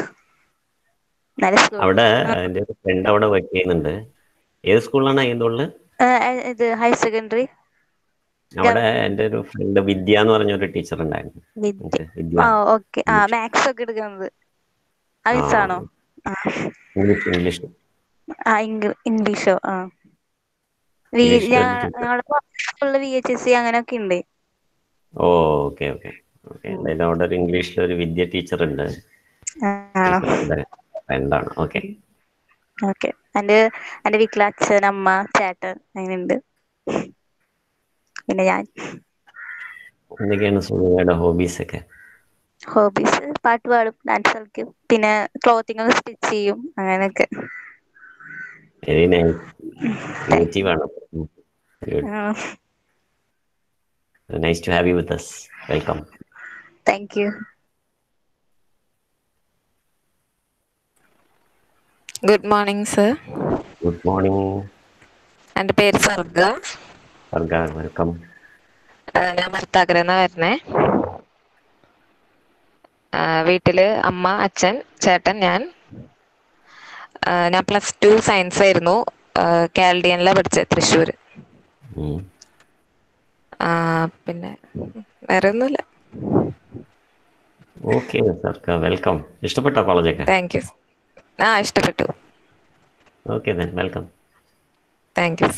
അവിടെ എന്റെ ഒരു ഫ്രണ്ട് അവിടെ വർക്ക് ചെയ്യുന്നുണ്ട്. ഏത് സ്കൂളിലാണ് അയ്യന്തോളില്? ഇത് ഹയർ സെക്കൻഡറി. അവിടെ എന്റെ ഒരു ഫ്രണ്ട് വിദ്യ എന്ന് പറഞ്ഞൊരു ടീച്ചർ ഉണ്ടായിരുന്നു. ഓക്കെ. ആ മാത്സ് ഒക്കെ എടുക്കുന്നത് ആണോ? ഇംഗ്ലീഷ് ഇംഗ്ലീഷ് ആ ഇംഗ്ലീഷോ? ആ ഞങ്ങളുടെ വി എച്ച് എസ് സി അങ്ങനെയൊക്കെ ഉണ്ട്. Oh okay okay okay. എന്തായാലും അവിടെ ഒരു ഇംഗ്ലീഷിൽ ഒരു വിദ്യ ടീച്ചർ ഉണ്ട്. ഫ്രണ്ടാണ്. Okay okay. എന്റെ എന്റെ വീട്ടിലെ അച്ഛൻ, അമ്മ, ചേട്ടൻ അങ്ങനെയുണ്ട്. പിന്നെ ഞാൻ. എന്തൊക്കെയാണ് സുനിയുടെ ഹോബീസ് ഒക്കെ? ഹോബീസ് പാട്ട് പാടും, ഡാൻസ് കളിക്കും, പിന്നെ ക്ലോത്തിങ് ഒക്കെ സ്റ്റിച്ച് ചെയ്യും, അങ്ങനെയൊക്കെ. Very nice. ക്രിയേറ്റീവ് ആണ്. Nice to have you with us. Welcome. Thank you. Good morning sir. Good morning. എൻ്റെ പേര് സർഗ. സർഗ, വെൽക്കം. ഞാൻ ഭർത്താക്കരന്നാ വരണേ. വീട്ടില് അമ്മ, അച്ഛൻ, ചേട്ടൻ, ഞാൻ. ഞാൻ പ്ലസ് ടു സയൻസ് ആയിരുന്നു, കാൽഡിയനിലാണ് പഠിച്ചത്, തൃശ്ശൂര്. പിന്നെ വേറെ ഒന്നുമില്ല. Okay Sarga, welcome. ഇഷ്ടപ്പെട്ടോ കോളേജൊക്കെ? Thank you. ആ ഇഷ്ടപ്പെട്ടു. Okay then welcome. Thank you.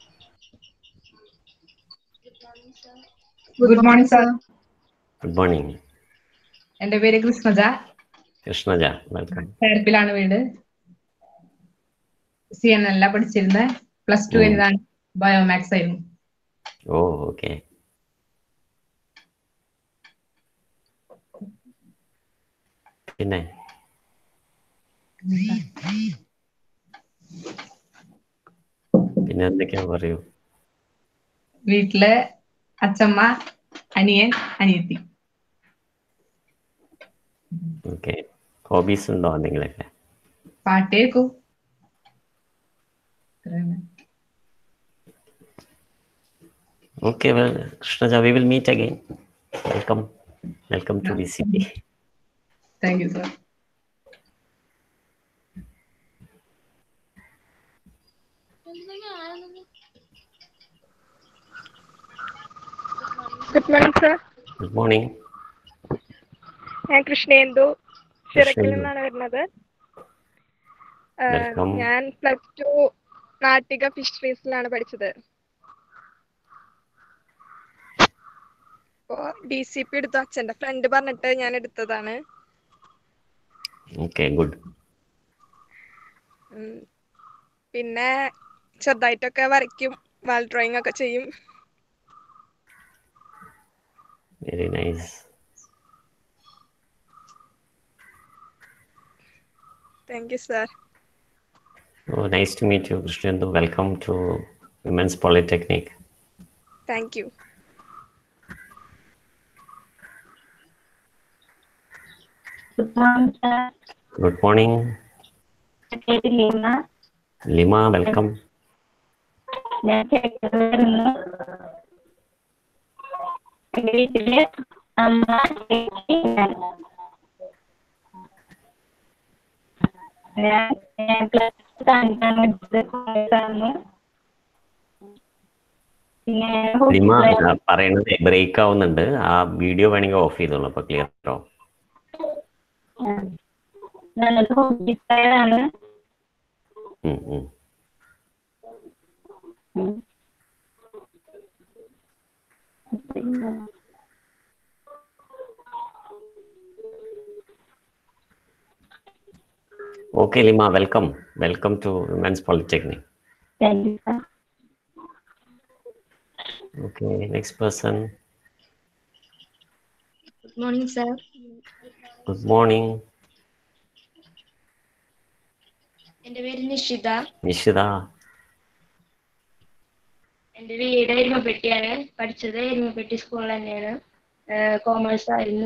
Good morning sir. Good morning. എൻ്റെ പേര് കൃഷ്ണജ. കൃഷ്ണജ, വെൽക്കം. ചേർപ്പിലാണ് വീട്. സി എൻ എല്ലാം പഠിച്ചിരുന്നത്. പ്ലസ് ടു കഴിഞ്ഞതാണ്, ബയോമാക്സ് ആയിരുന്നു. Oh okay. പിന്നെ പിന്നെ എന്തൊക്കെയാ പറയൂ? വീട്ടില് അച്ഛമ്മ, അനിയൻ, അനിയത്തി. ഓക്കെ. ഹോബീസ് ഉണ്ടോ എന്തെങ്കിലുമൊക്കെ? പാട്ട് കേൾക്കും. Okay, well, Krishnaja, we will meet again. Welcome. Welcome to D C P. Thank you, sir. Good morning sir. Good morning. ഞാൻ കൃഷ്ണേന്ദു, ചിറക്കിൽ നിന്നാണ് വരുന്നത്. ഞാൻ പ്ലസ് ടു നാട്ടിക ഫിഷറീസിലാണ് പഠിച്ചത്. ഇപ്പോ ഡി സി പി എടുത്തു. അച്ഛൻ്റെ ഫ്രണ്ട് പറഞ്ഞിട്ട് ഞാൻ എടുത്തതാണ്. Okay, good. പിന്നെ ചെറുതായിട്ടൊക്കെ വരയ്ക്കും, വാൾ ഡ്രോയിങ് ഒക്കെ ചെയ്യും. Very nice. Thank you, sir. Oh, nice to meet you, Krishnendu. Welcome to Women's Polytechnic. Thank you. Good morning, sir. Good morning. Lima. Lima, welcome. ഞാൻ ചേർക്കുന്നു. വീട്ടില് അമ്മ, ചേച്ചി, ഞാൻ ഞാൻ പ്ലസ് ടു താമസിച്ചത്. പിന്നെ ലിമ ഹോക്കി ആ, പറയണത് ബ്രേക്ക് ആവുന്നുണ്ട്. ആ വീഡിയോ വേണമെങ്കിൽ ഓഫ് ചെയ്തോളൂ, അപ്പൊ ക്ലിയർ ആവും. നല്ലത് ഹോക്കി പ്ലെയറാണ്. ഉം, ഉം. Okay, Lima, welcome. Welcome to Women's Polytechnic. Thank you sir. Okay, next person. Good morning, sir. Good morning, എൻ്റെ പേര് നിഷിത. Nishida. എൻ്റെ വീട് എരുമപ്പെട്ടിയാണ്. പഠിച്ചത് എരുമപ്പെട്ടി സ്കൂളിൽ തന്നെയാണ്. കോമേഴ്സ് ആയിരുന്നു.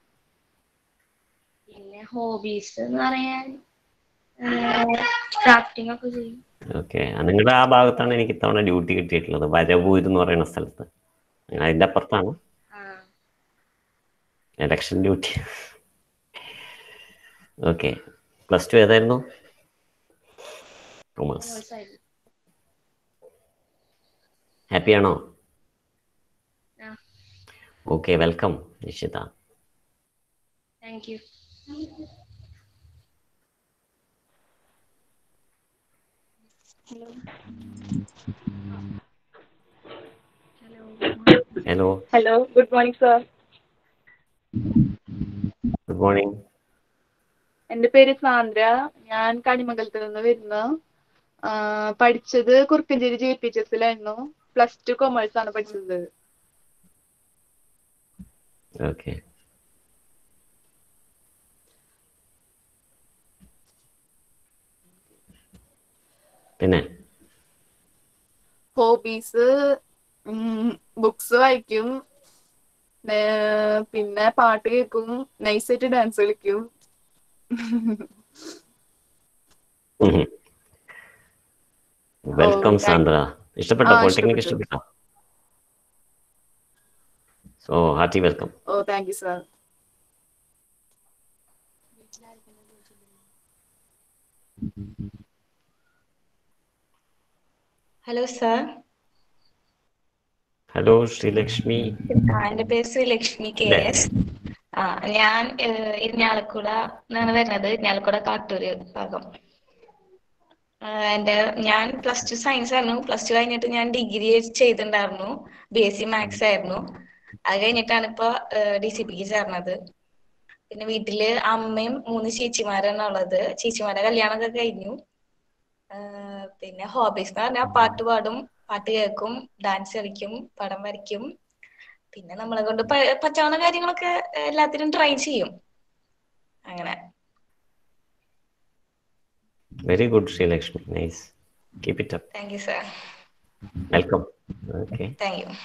പിന്നെ ഹോബീസ് എന്ന് പറയാൻ ക്രാഫ്റ്റിംഗ് ഒക്കെ ചെയ്യും. ഓക്കെ, നിങ്ങളുടെ ആ ഭാഗത്താണ് എനിക്ക് ഇത്തവണ ഡ്യൂട്ടി കിട്ടിയിട്ടുള്ളത്, വരവൂർ എന്ന് പറയുന്ന സ്ഥലത്ത്. അതിന്റെ അപ്പുറത്താണ് election duty. Okay, plus two ഏതായിരുന്നു? കൊമേഴ്സ്. ഹാപ്പി ആണോ? Okay, welcome Nishitha. Thank you. Hello hello, hello, good morning sir. Good morning. എൻ്റെ പേര് സാന്ദ്ര. ഞാൻ കണിമംഗലത്ത് നിന്ന് വരുന്നു. പഠിച്ചത് കുറുക്കഞ്ചേരി ജെ പി എച്ച് എസിലായിരുന്നു. പ്ലസ് ടു കൊമേഴ്സ് ആണ് പഠിച്ചത്. ഓക്കെ, പിന്നെ ഹോബീസ് ബുക്സ് വായിക്കും, പിന്നെ പാട്ട് കേൾക്കും, നൈസായിട്ട് ഡാൻസ് കളിക്കും. Welcome Sandra. ഇഷ്ടപ്പെട്ടോ? പോളിടെക്നിക് ഇഷ്ടപ്പെട്ടോ? So hearty welcome. Oh, thank you sir. Hello sir. Hello Sreelakshmi. എൻ്റെ പേര് ശ്രീലക്ഷ്മി കെ എസ്. ആ ഞാൻ ഇരിഞ്ഞാലക്കുട എന്നാണ് വരുന്നത്. ഇരിഞ്ഞാലക്കുട കാട്ടൂര് ഭാഗം. എൻ്റെ ഞാൻ പ്ലസ് ടു സയൻസ് ആയിരുന്നു. പ്ലസ് ടു കഴിഞ്ഞിട്ട് ഞാൻ ഡിഗ്രി ചെയ്തിട്ടുണ്ടായിരുന്നു. ബി എസ് സി മാത്സ് ആയിരുന്നു. അത് കഴിഞ്ഞിട്ടാണ് ഇപ്പൊ ഡി സി പിക്ക് ചേർന്നത്. പിന്നെ വീട്ടില് അമ്മയും മൂന്ന് ചേച്ചിമാരാണ് ഉള്ളത്. ചേച്ചിമാരുടെ കല്യാണമൊക്കെ കഴിഞ്ഞു. പിന്നെ ഹോബീസ് എന്ന് പറഞ്ഞാൽ പാട്ട് പാടും, പാട്ട് കേൾക്കും, ഡാൻസ് കളിക്കും, പടം വരയ്ക്കും. പിന്നെ നമ്മളെ കൊണ്ട് പറ്റാവുന്ന കാര്യങ്ങളൊക്കെ എല്ലാത്തിനും ട്രൈ ചെയ്യും. അങ്ങനെ. Very good Sreelakshmi, nice. Keep it up. Thank you sir. Welcome. Okay, thank you.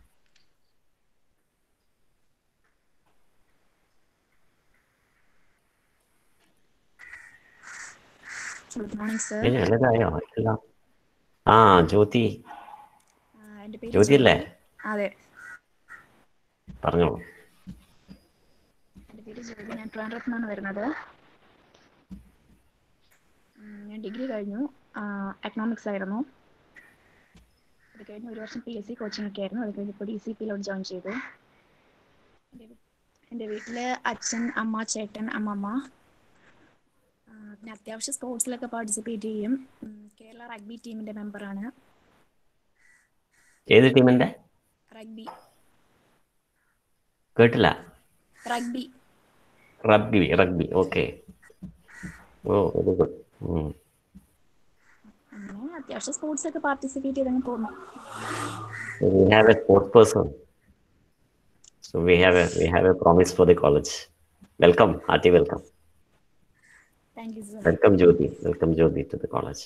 Good morning sir. നല്ലതായോ? ആ ജ്യോതി. എൻ്റെ പേര് ജ്യോതി അല്ലേ? അതെ, പറഞ്ഞോളൂ. എൻ്റെ പേര് ജ്യോതി. ഞാൻ ട്രിവാൻഡ്രത്ത് നിന്നാണ് വരുന്നത്. ഞാൻ ഡിഗ്രി കഴിഞ്ഞു. എക്കണോമിക്സ് ആയിരുന്നു. അത് കഴിഞ്ഞ് ഒരു വർഷം പി എസ് സി കോച്ചിങ് ഒക്കെ ആയിരുന്നു. അത് കഴിഞ്ഞ് ഇപ്പോൾ ഡി സി പിയിലോട്ട് ജോയിൻ ചെയ്തു. എൻ്റെ വീട്ടിൽ അച്ഛൻ, അമ്മ, ചേട്ടൻ, അമ്മമ്മ. പിന്നെ അത്യാവശ്യം സ്പോർട്സിലൊക്കെ പാർട്ടിസിപ്പേറ്റ് ചെയ്യും. കേരള റഗ്ബി ടീമിന്റെ മെമ്പറാണ്. ഏത് ടീമിന്റെ? റഗ്ബി. കേട്ടില്ല. Rugby. Rugby. Rugby. Okay. Oh, very good. അങ്ങനെ അത്യാവശ്യം സ്പോർട്സ് ഒക്കെ പാർട്ടിസിപ്പേറ്റ് ചെയ്തങ്ങ് പോകുന്നു. We have a sports person. So we have a we have a promise for the college. Welcome, hearty welcome. Thank you, sir. Welcome, Jyoti. Welcome, Jyoti, to the college.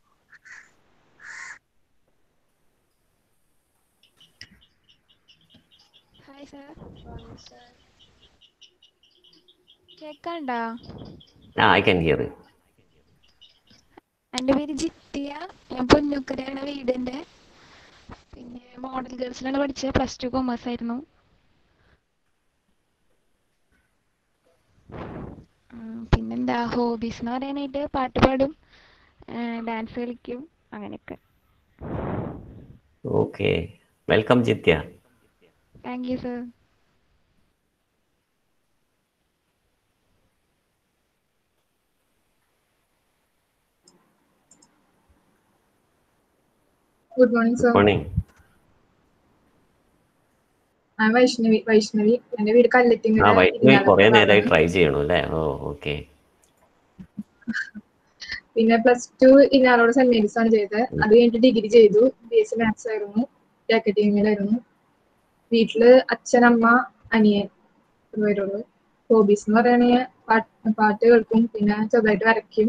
Hi, sir. കേൾക്കണ്ടാ? Ah, I can hear you. എൻ്റെ പേര് ജിത്തിയ. ഞാൻ പൊന്നൂക്കരയാണ് വീടിൻ്റെ. പിന്നെ മോഡൽ ഗേൾസിലാണ് പഠിച്ചത്. പ്ലസ് ടു കൊമേഴ്സ് ആയിരുന്നു. പിന്നെന്താ ഹോബീസ് എന്ന് പറയാനായിട്ട് പാട്ട് പാടും, ഡാൻസ് കളിക്കും, അങ്ങനെയൊക്കെ. Okay. Welcome Jithya. Thank you sir. Good morning sir. Morning. ഞാൻ വൈഷ്ണവി. വൈഷ്ണവി എന്റെ വീട് ആ കല്ലറ്റിങ്ങര. വൈഷ്ണവി കുറെ നേരമായി ട്രൈ ചെയ്യണു അല്ലേ? Oh okay. പിന്നെ പ്ലസ് ടു ഇന്നാളോട് സെന്റ് മേരീസ് ആണ് ചെയ്തത്. അത് കഴിഞ്ഞിട്ട് ഡിഗ്രി ചെയ്തു. ബി എസ് സി മാത്സ് ആയിരുന്നു. അക്കാഡമിയിലായിരുന്നു. വീട്ടില് അച്ഛൻ, അമ്മ, അനിയൻ വരുള്ളൂ. ഹോബീസ് എന്ന് പറയുകയാണെങ്കിൽ പാട്ട് പാട്ട് കേൾക്കും, പിന്നെ ചെറുതായിട്ട് വരയ്ക്കും.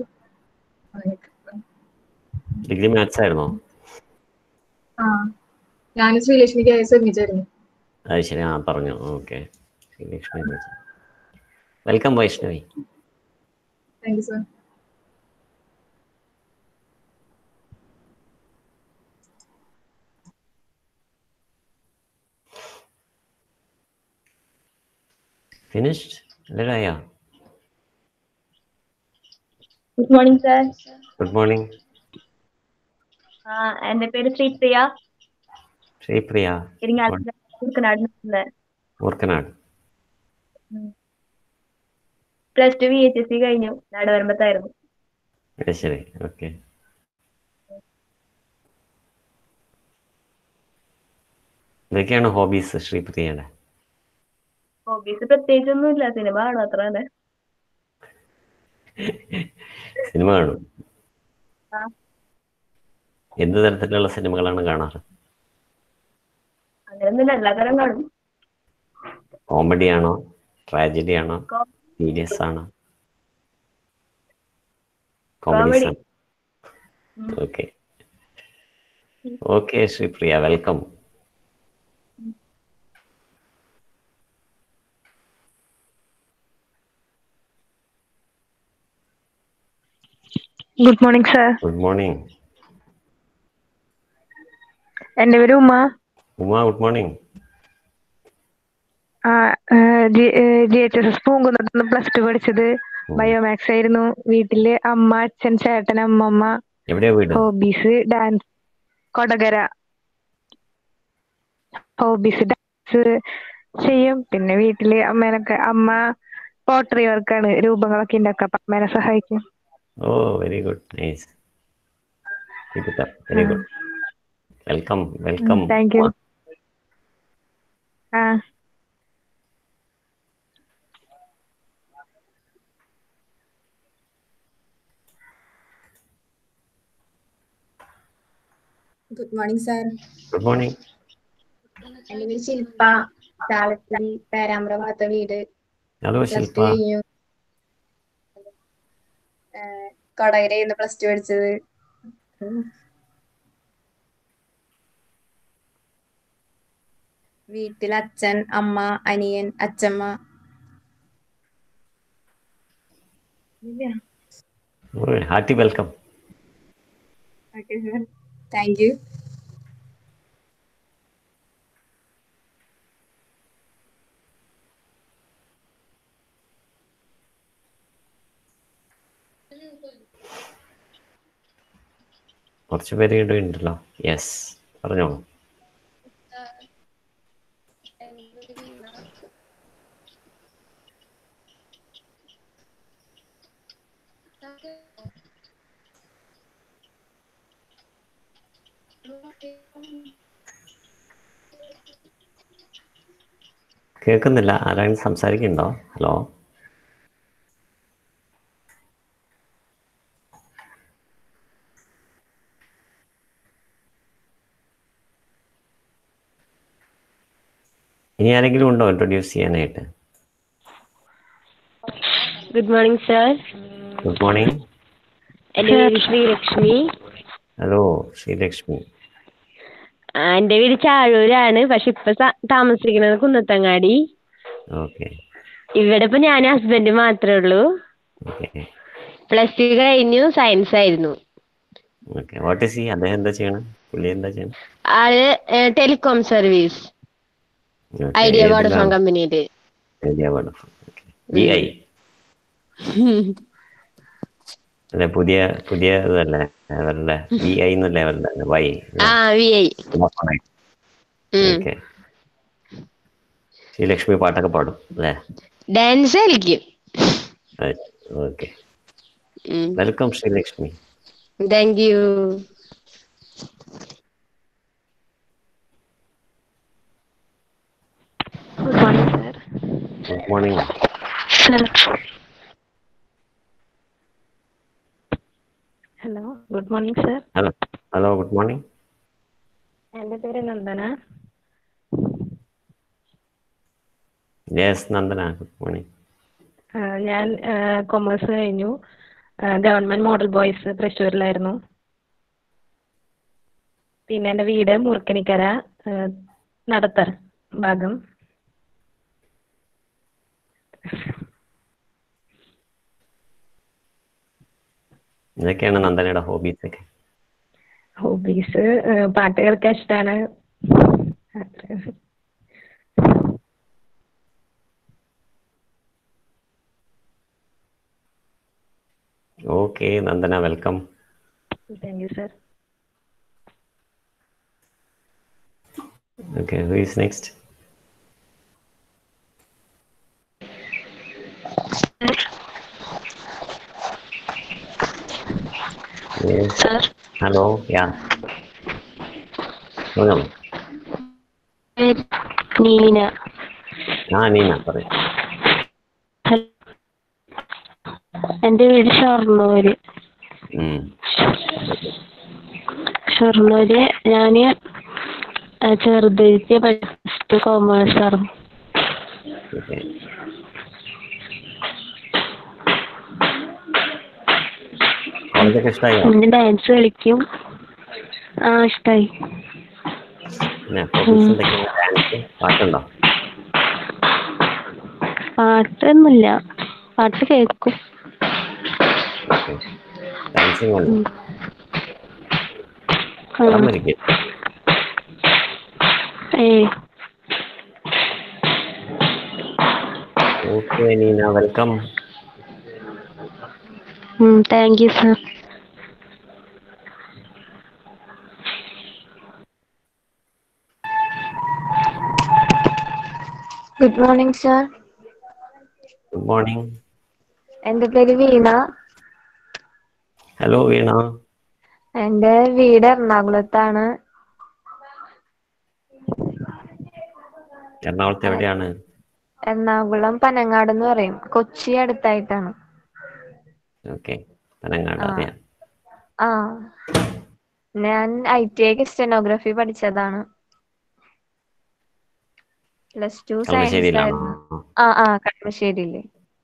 ഡിഗ്രി മാത്സ് ആയിരുന്നോ? ആ ഞാൻ ശ്രീലക്ഷ്മിക്ക് ഐ എസ് ഒരുമിച്ചായിരുന്നു. അത് ശരി. ആ പറഞ്ഞു. Okay. Welcome Vaishnavi. Thank you sir. Finished? Ledaya. Good morning sir. Good morning. എന്റെ പേര് Sreepriya. Sreepriya. Moorkanad. Plus two V H S C കഴിഞ്ഞു. നാടുവരമ്പത്തായിരുന്നു. ശരി. ഓക്കെ. ഇതൊക്കെയാണ് ഹോബീസ് ശ്രീപ്രിയയുടെ? ഹോബീസ് പ്രത്യേകിച്ചൊന്നും ഇല്ല. സിനിമ കാണും, അത്ര തന്നെ. സിനിമ കാണും. എന്ത് തരത്തിലുള്ള സിനിമകളാണ് കാണാറ്? അങ്ങനെയൊന്നുമില്ല, എല്ലാ തരം കാണും. കോമഡി ആണോ, ട്രാജഡി ആണോ, സീരിയസ് ആണോ? Comedy. Okay. Okay Sreepriya, welcome. Good morning sir. Good morning. എന്റെ പേര് Uma. Uma, good morning. G H S S പൂങ്കുന്നത്ത് പ്ലസ് ടു പഠിച്ചത്. ബയോമാക്സ് ആയിരുന്നു. വീട്ടില് അമ്മ, അച്ഛൻ, ചേട്ടൻ, അമ്മമ്മ. എവിടെയാ വീട്? Hobbies dance. Kodakara. Hobbies dance ചെയ്യും. പിന്നെ വീട്ടില് അമ്മേനൊക്കെ അമ്മ പോട്ടറി വർക്കാണ്, രൂപങ്ങളൊക്കെ ഉണ്ടാക്കുക. അപ്പൊ അമ്മേനെ സഹായിക്കും. Oh very good. Nice. Very good. Welcome. Welcome. Thank you. ആ good morning sir. Good morning. എന്റെ പേര് ശില്പ. ചാലക്കുടി പേരാമ്പ്ര ഭാഗത്തെ വീട്. Hello plus Shilpa. ടു കഴിഞ്ഞു. കൊടകരയായിരുന്നു പ്ലസ് ടു പഠിച്ചത്. വീട്ടിൽ അച്ഛൻ, അമ്മ, അനിയൻ, അച്ഛമ്മ. Hearty welcome. Okay sir. Thank you. കുറച്ച് പേര് ഉണ്ടല്ലോ. യെസ്, പറഞ്ഞോളൂ. കേൾക്കുന്നില്ല. ആരാണ് സംസാരിക്കുന്നുണ്ടോ? ഹലോ. ഇനി ആരെങ്കിലും ഉണ്ടോ ഇൻട്രൊഡ്യൂസ് ചെയ്യാനായിട്ട്? Good morning sir. Good morning. എൻ്റെ പേര് ശ്രീലക്ഷ്മി. ഹലോ ശ്രീലക്ഷ്മി. എൻ്റെ വീട് ചാഴൂരാണ്, പക്ഷെ ഇപ്പൊ താമസിക്കുന്നത് കുന്നത്തങ്ങാടി. ഓക്കെ. ഇവിടെ ഇപ്പൊ ഞാൻ ഹസ്ബൻഡ് മാത്രമേ ഉള്ളൂ. പ്ലസ് ടു കഴിഞ്ഞു, സയൻസ് ആയിരുന്നു. ഓക്കെ. What is he? അദ്ദേഹം എന്താ ചെയ്യണം? പുള്ളി എന്താ ചെയ്യണം? ആള് ടെലികോം സർവീസ്, ഐഡിയ വോഡഫോൺ കമ്പനിയില്. Idea Vodafone. വി ഐ അല്ലെ? പുതിയ പുതിയ ഇതല്ലേ അവരുടെ? വി ഐ എന്നല്ലേ അവരുടെ? വൈ. ആ വി ഐ. ഉം. ഓക്കെ. ശ്രീലക്ഷ്മി പാട്ടൊക്കെ പാടും അല്ലേ? ഡാൻസ് കളിക്കും. Okay. Welcome Sreelakshmi. Thank you. Good morning sir. Good morning. Sir hello good morning sir. Hello hello good morning. എൻ്റെ പേര് Nandana. Yes Nandana, good morning. ആ, ഞാൻ കൊമേഴ്സ് കഴിഞ്ഞു. ഗവൺമെന്റ് മോഡൽ ബോയ്സ് തൃശ്ശൂരിലായിരുന്നു. പിന്നെ എൻ്റെ വീട് മുറുക്കനിക്കര, ആ, നടത്തർ ഭാഗം. ഇതൊക്കെയാണ് നന്ദനയുടെ ഹോബീസ് ഒക്കെ. ഹോബീസ് പാട്ട് കേൾക്കാൻ ഇഷ്ടമാണ്. Okay Nandana, welcome. Thank you sir. Okay, who is next? Yes. Sir. Hello, yeah. Hello. Neena. ആ നീന പറയൂ. എൻ്റെ വീട് ഷൊർണൂര്. ഉം. ഷൊർണൂര് ഞാന് ചെറുതിരിച്ച് ഫസ്റ്റ് കോമേഴ്സ് ആയിരുന്നു. Okay. കോളേജൊക്കെ ഇഷ്ടമായോ? പിന്നെ ഡാൻസ് കളിക്കും. ആ ഇഷ്ടായി. പിന്നെ ഹോബീസ് എന്തൊക്കെയാണ്? ഡാൻസ്, പാട്ടുണ്ടോ? പാട്ടൊന്നുമില്ല, പാട്ട് കേൾക്കും. ഓക്കെ. ഡാൻസിങ് ഉണ്ട്. ആ. പടം വരയ്ക്കും. ഏയ്. Okay Neena, welcome. Thank you sir. Good morning sir. Good morning. എൻ്റെ പേര് വീണ. ഹലോ വീണ. എൻ്റെ വീട് എറണാകുളത്താണ്. എറണാകുളത്ത് എവിടെയാണ്? എറണാകുളം പനങ്ങാട് എന്ന് പറയും, കൊച്ചി അടുത്തായിട്ടാണ്. ഓക്കെ, പനങ്ങാട് ആ. അറിയാം. ആ, ഞാൻ ഐ ടി ഐക്ക് സ്റ്റെനോഗ്രഫി പഠിച്ചതാണ്. പ്ലസ് ടു സയൻസ് കളമശ്ശേരിയിലാണോ? ആയിരുന്നു. ആ ആ കളമശ്ശേരിയില്.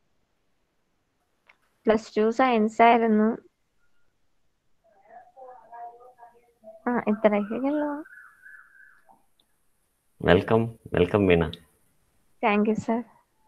പ്ലസ് ടു സയൻസ് ആയിരുന്നു. ആ ഇത്രയൊക്കെയുള്ളൂ. Welcome, welcome Veena. Thank you sir.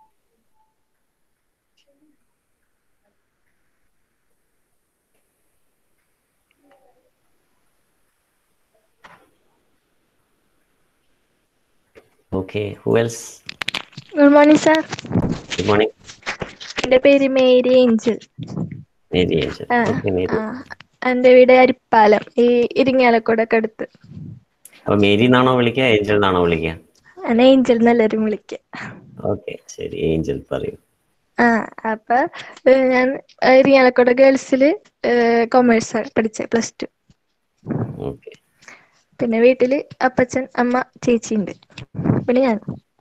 Okay, who else? Good morning sir. Good morning. എൻ്റെ പേര് മേരി ഏഞ്ചൽ. Mary Angel. ആ, ഓക്കെ മേരി. ആ. എൻ്റെ വീട് അരിപ്പാലം, ഈ ഇരിങ്ങാലക്കുടക്ക് അടുത്ത്. അപ്പൊ മേരി എന്നാണോ വിളിക്കുക, ഏഞ്ചൽ എന്നാണോ വിളിക്കുക? എന്നെ ഏഞ്ചൽ എന്നെല്ലാരും വിളിക്കുക. ഓക്കെ ശരി, ഏഞ്ചൽ പറയൂ. ആ അപ്പൊ ഏ, ഞാൻ ഇരിങ്ങാലക്കുട ഗേൾസില് കൊമേഴ്സ് പഠിച്ചത്, പ്ലസ് ടു. ഓക്കെ. പിന്നെ വീട്ടില് അപ്പച്ചൻ അമ്മ ചേച്ചി ഉണ്ട്, പിന്നെ ഞാൻ.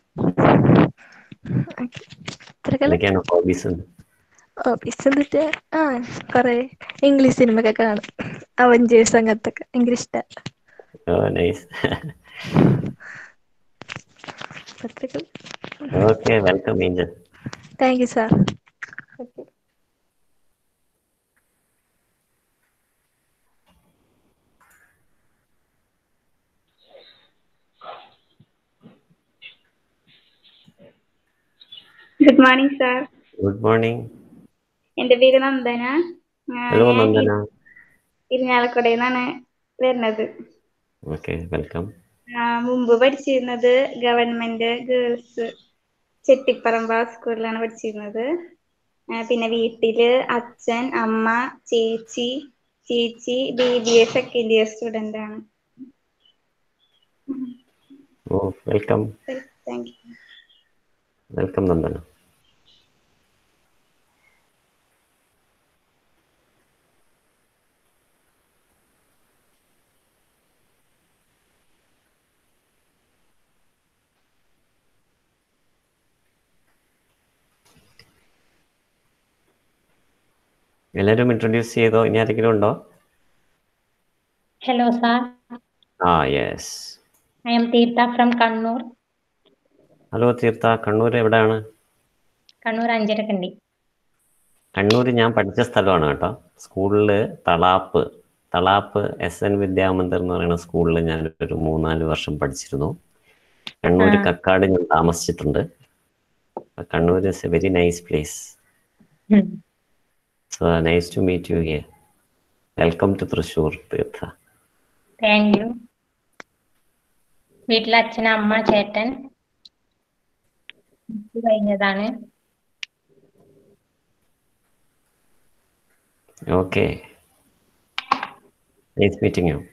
എന്തൊക്കെയാണ് ഹോബീസ്? ഹോബീസ് എന്നിട്ട് ആ കൊറേ ഇംഗ്ലീഷ് സിനിമ ഒക്കെ കാണും, അവഞ്ചേഴ്സ് അങ്ങനത്തൊക്കെ ഭയങ്കര ഇഷ്ട. Oh nice. Okay, welcome Angel. Thank you sir. Good morning sir. Good morning. എൻ്റെ പേര് നന്ദന. ഹലോ നന്ദന. ഇരിഞ്ഞാലക്കുടയിൽ നിന്നാണ് വരുന്നത്. Okay, welcome. മുമ്പ് പഠിച്ചിരുന്നത് ഗവൺമെന്റ് ഗേൾസ് ചെട്ടിപ്പറമ്പ സ്കൂളിലാണ് പഠിച്ചിരുന്നത്. പിന്നെ വീട്ടില് അച്ഛൻ അമ്മ ചേച്ചി ചേച്ചി B B A second year student ആണ്. Oh, welcome. Thank you. Welcome, Nandana. എല്ലാവരും ഇൻട്രൊഡ്യൂസ് ചെയ്തോ? ഇനി ആരെങ്കിലും ഉണ്ടോ? Hello, sir. Ah, yes. I am Tirtha from Kannur. Hello Theertha, Kannur എവിടെയാണ്? Kannur Anjarakandi. കണ്ണൂർ ഞാൻ പഠിച്ച സ്ഥലമാണ് കേട്ടോ. സ്കൂളിൽ തളാപ്പ് തളാപ്പ് എസ് എൻ വിദ്യാമന്ദിർ എന്ന് പറയുന്ന സ്കൂളിൽ ഞാൻ ഒരു മൂന്നാല് വർഷം പഠിച്ചിരുന്നു. കണ്ണൂർ കക്കാട് ഞാൻ താമസിച്ചിട്ടുണ്ട്. Kannur is a very nice place. So nice to meet you here. Welcome to Thrissur Theertha. Thank you. വീട്ടിൽ അച്ഛൻ, അമ്മ, ചേട്ടൻ കഴിഞ്ഞതാണ്. Okay, nice meeting you.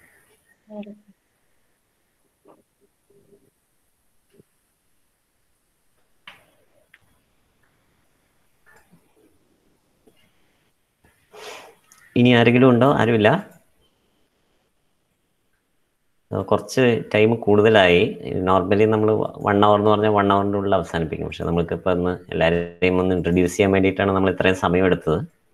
ഇനി ആരെങ്കിലും ഉണ്ടോ? ആരുമില്ല? കുറച്ച് ടൈം കൂടുതലായി. നോർമലി നമ്മൾ വൺ അവർ എന്ന് പറഞ്ഞാൽ വൺ അവറിൻ്റെ ഉള്ളിൽ അവസാനിപ്പിക്കും. പക്ഷെ നമ്മൾക്കിപ്പോൾ ഒന്ന് എല്ലാവരെയും ഒന്ന് ഇൻട്രൊഡ്യൂസ് ചെയ്യാൻ വേണ്ടിയിട്ടാണ് നമ്മൾ ഇത്രയും സമയം എടുത്തത്.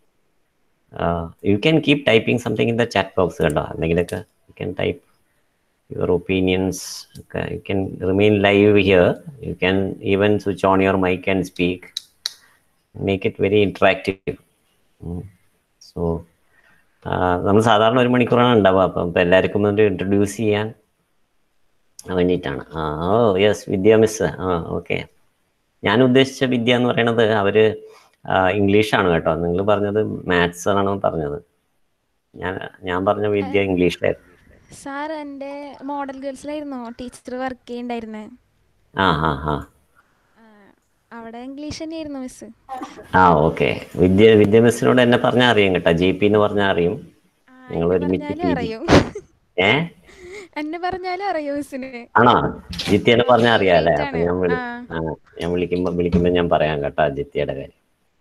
You can keep typing something in the chat box കേട്ടോ. എന്തെങ്കിലുമൊക്കെ you can type your opinions. You can remain live here. You can even switch on your mic and speak. Make it very interactive. So നമ്മൾ സാധാരണ ഒരു മണിക്കൂറാണ് ഉണ്ടാവുക. അപ്പം ഇപ്പം എല്ലാവർക്കും ഒന്ന് ഇൻട്രൊഡ്യൂസ് ചെയ്യാൻ വേണ്ടിയിട്ടാണ്. ആ ഓ യെസ്, വിദ്യ മിസ്. ആ ഓക്കെ. ഞാൻ ഉദ്ദേശിച്ച വിദ്യ എന്ന് പറയുന്നത് അവർ ഇംഗ്ലീഷാണ് കേട്ടോ. നിങ്ങൾ പറഞ്ഞത് മാത്സ് ആണെന്ന് പറഞ്ഞത്. ഞാൻ ഞാൻ പറഞ്ഞ വിദ്യ ഇംഗ്ലീഷിലായിരുന്നു. സാർ എൻ്റെ മോഡൽ ഗേൾസിലായിരുന്നു ടീച്ചർ വർക്ക് ചെയ്യുന്നുണ്ടായിരുന്നേ. ആ ആ ആ അവിടെ ഇംഗ്ലീഷ് തന്നെയായിരുന്നു മിസ്. ആ ഓക്കെ. വിദ്യ വിദ്യ മിസ്സിനോട് എന്നെ പറഞ്ഞാൽ അറിയാം കേട്ടോ. ജി പി എന്ന് പറഞ്ഞാൽ അറിയും. നിങ്ങൾ ഒരുമിച്ച് ഏ എന്നെ പറഞ്ഞാലും അറിയോ മിസ്സിന്? ആണോ? ജിത്യനെ പറഞ്ഞാൽ അറിയാം അല്ലേ? അപ്പൊ ഞാൻ വിളി ആ ഞാൻ വിളിക്കുമ്പോ വിളിക്കുമ്പോ ഞാൻ പറയാം കേട്ടോ ജിത്യയുടെ കാര്യം.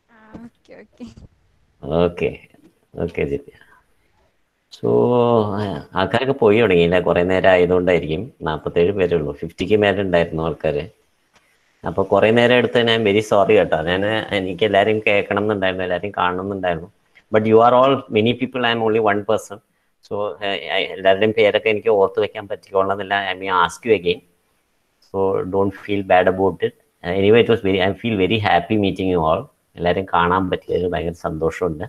Okay okay Jithya. സോ ആൾക്കാരൊക്കെ പോയി തുടങ്ങിയില്ല. കുറെ നേരം ആയതുകൊണ്ടായിരിക്കും. നാൽപ്പത്തേഴ് പേരേ ഉള്ളൂ. ഫിഫ്റ്റിക്ക് മേലെ ഉണ്ടായിരുന്നു ആൾക്കാർ. അപ്പോൾ കുറേ നേരം എടുത്ത് ഞാൻ വെരി സോറി കേട്ടോ. ഞാൻ എനിക്ക് എല്ലാവരും കേൾക്കണം എന്നുണ്ടായിരുന്നു, എല്ലാവരും കാണണം എന്നുണ്ടായിരുന്നു. But you are all many people. I am only one person. So എല്ലാവരുടെയും പേരൊക്കെ എനിക്ക് ഓർത്ത് വെക്കാൻ പറ്റിക്കൊള്ളുന്നില്ല. I mean ask you again. So don't feel bad about it. Anyway it was very I feel very happy meeting you all. എല്ലാവരും കാണാൻ പറ്റിയതിൽ ഭയങ്കര സന്തോഷമുണ്ട്.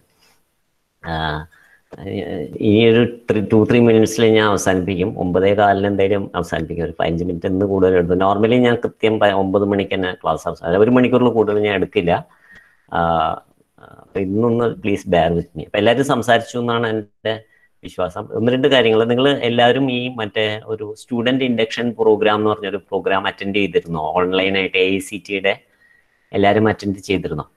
ഈ ഒരു ത്രീ ടു ത്രീ മിനിറ്റ്സിൽ ഞാൻ അവസാനിപ്പിക്കും. ഒമ്പതേ കാലിന് എന്തായാലും അവസാനിപ്പിക്കും. ഒരു പതിനഞ്ച് മിനിറ്റ് എന്ന് കൂടുതൽ എടുത്തു. നോർമലി ഞാൻ കൃത്യം ഒമ്പത് മണിക്ക് തന്നെ ക്ലാസ് അവസാനം. ഒരു മണിക്കൂറിൽ കൂടുതൽ ഞാൻ എടുക്കില്ല. അപ്പം ഇന്നൊന്ന് പ്ലീസ് ബെയർ വിത്ത് മീ. അപ്പം എല്ലാവരും സംസാരിച്ചു എന്നാണ് എൻ്റെ വിശ്വാസം. ഒന്ന് രണ്ട് കാര്യങ്ങൾ. നിങ്ങൾ എല്ലാവരും ഈ മറ്റേ ഒരു സ്റ്റുഡൻറ് ഇൻഡക്ഷൻ പ്രോഗ്രാം എന്ന് പറഞ്ഞൊരു പ്രോഗ്രാം അറ്റൻഡ് ചെയ്തിരുന്നോ? ഓൺലൈനായിട്ട് എ ഐ സി ടിയുടെ എല്ലാവരും അറ്റൻഡ് ചെയ്തിരുന്നോ?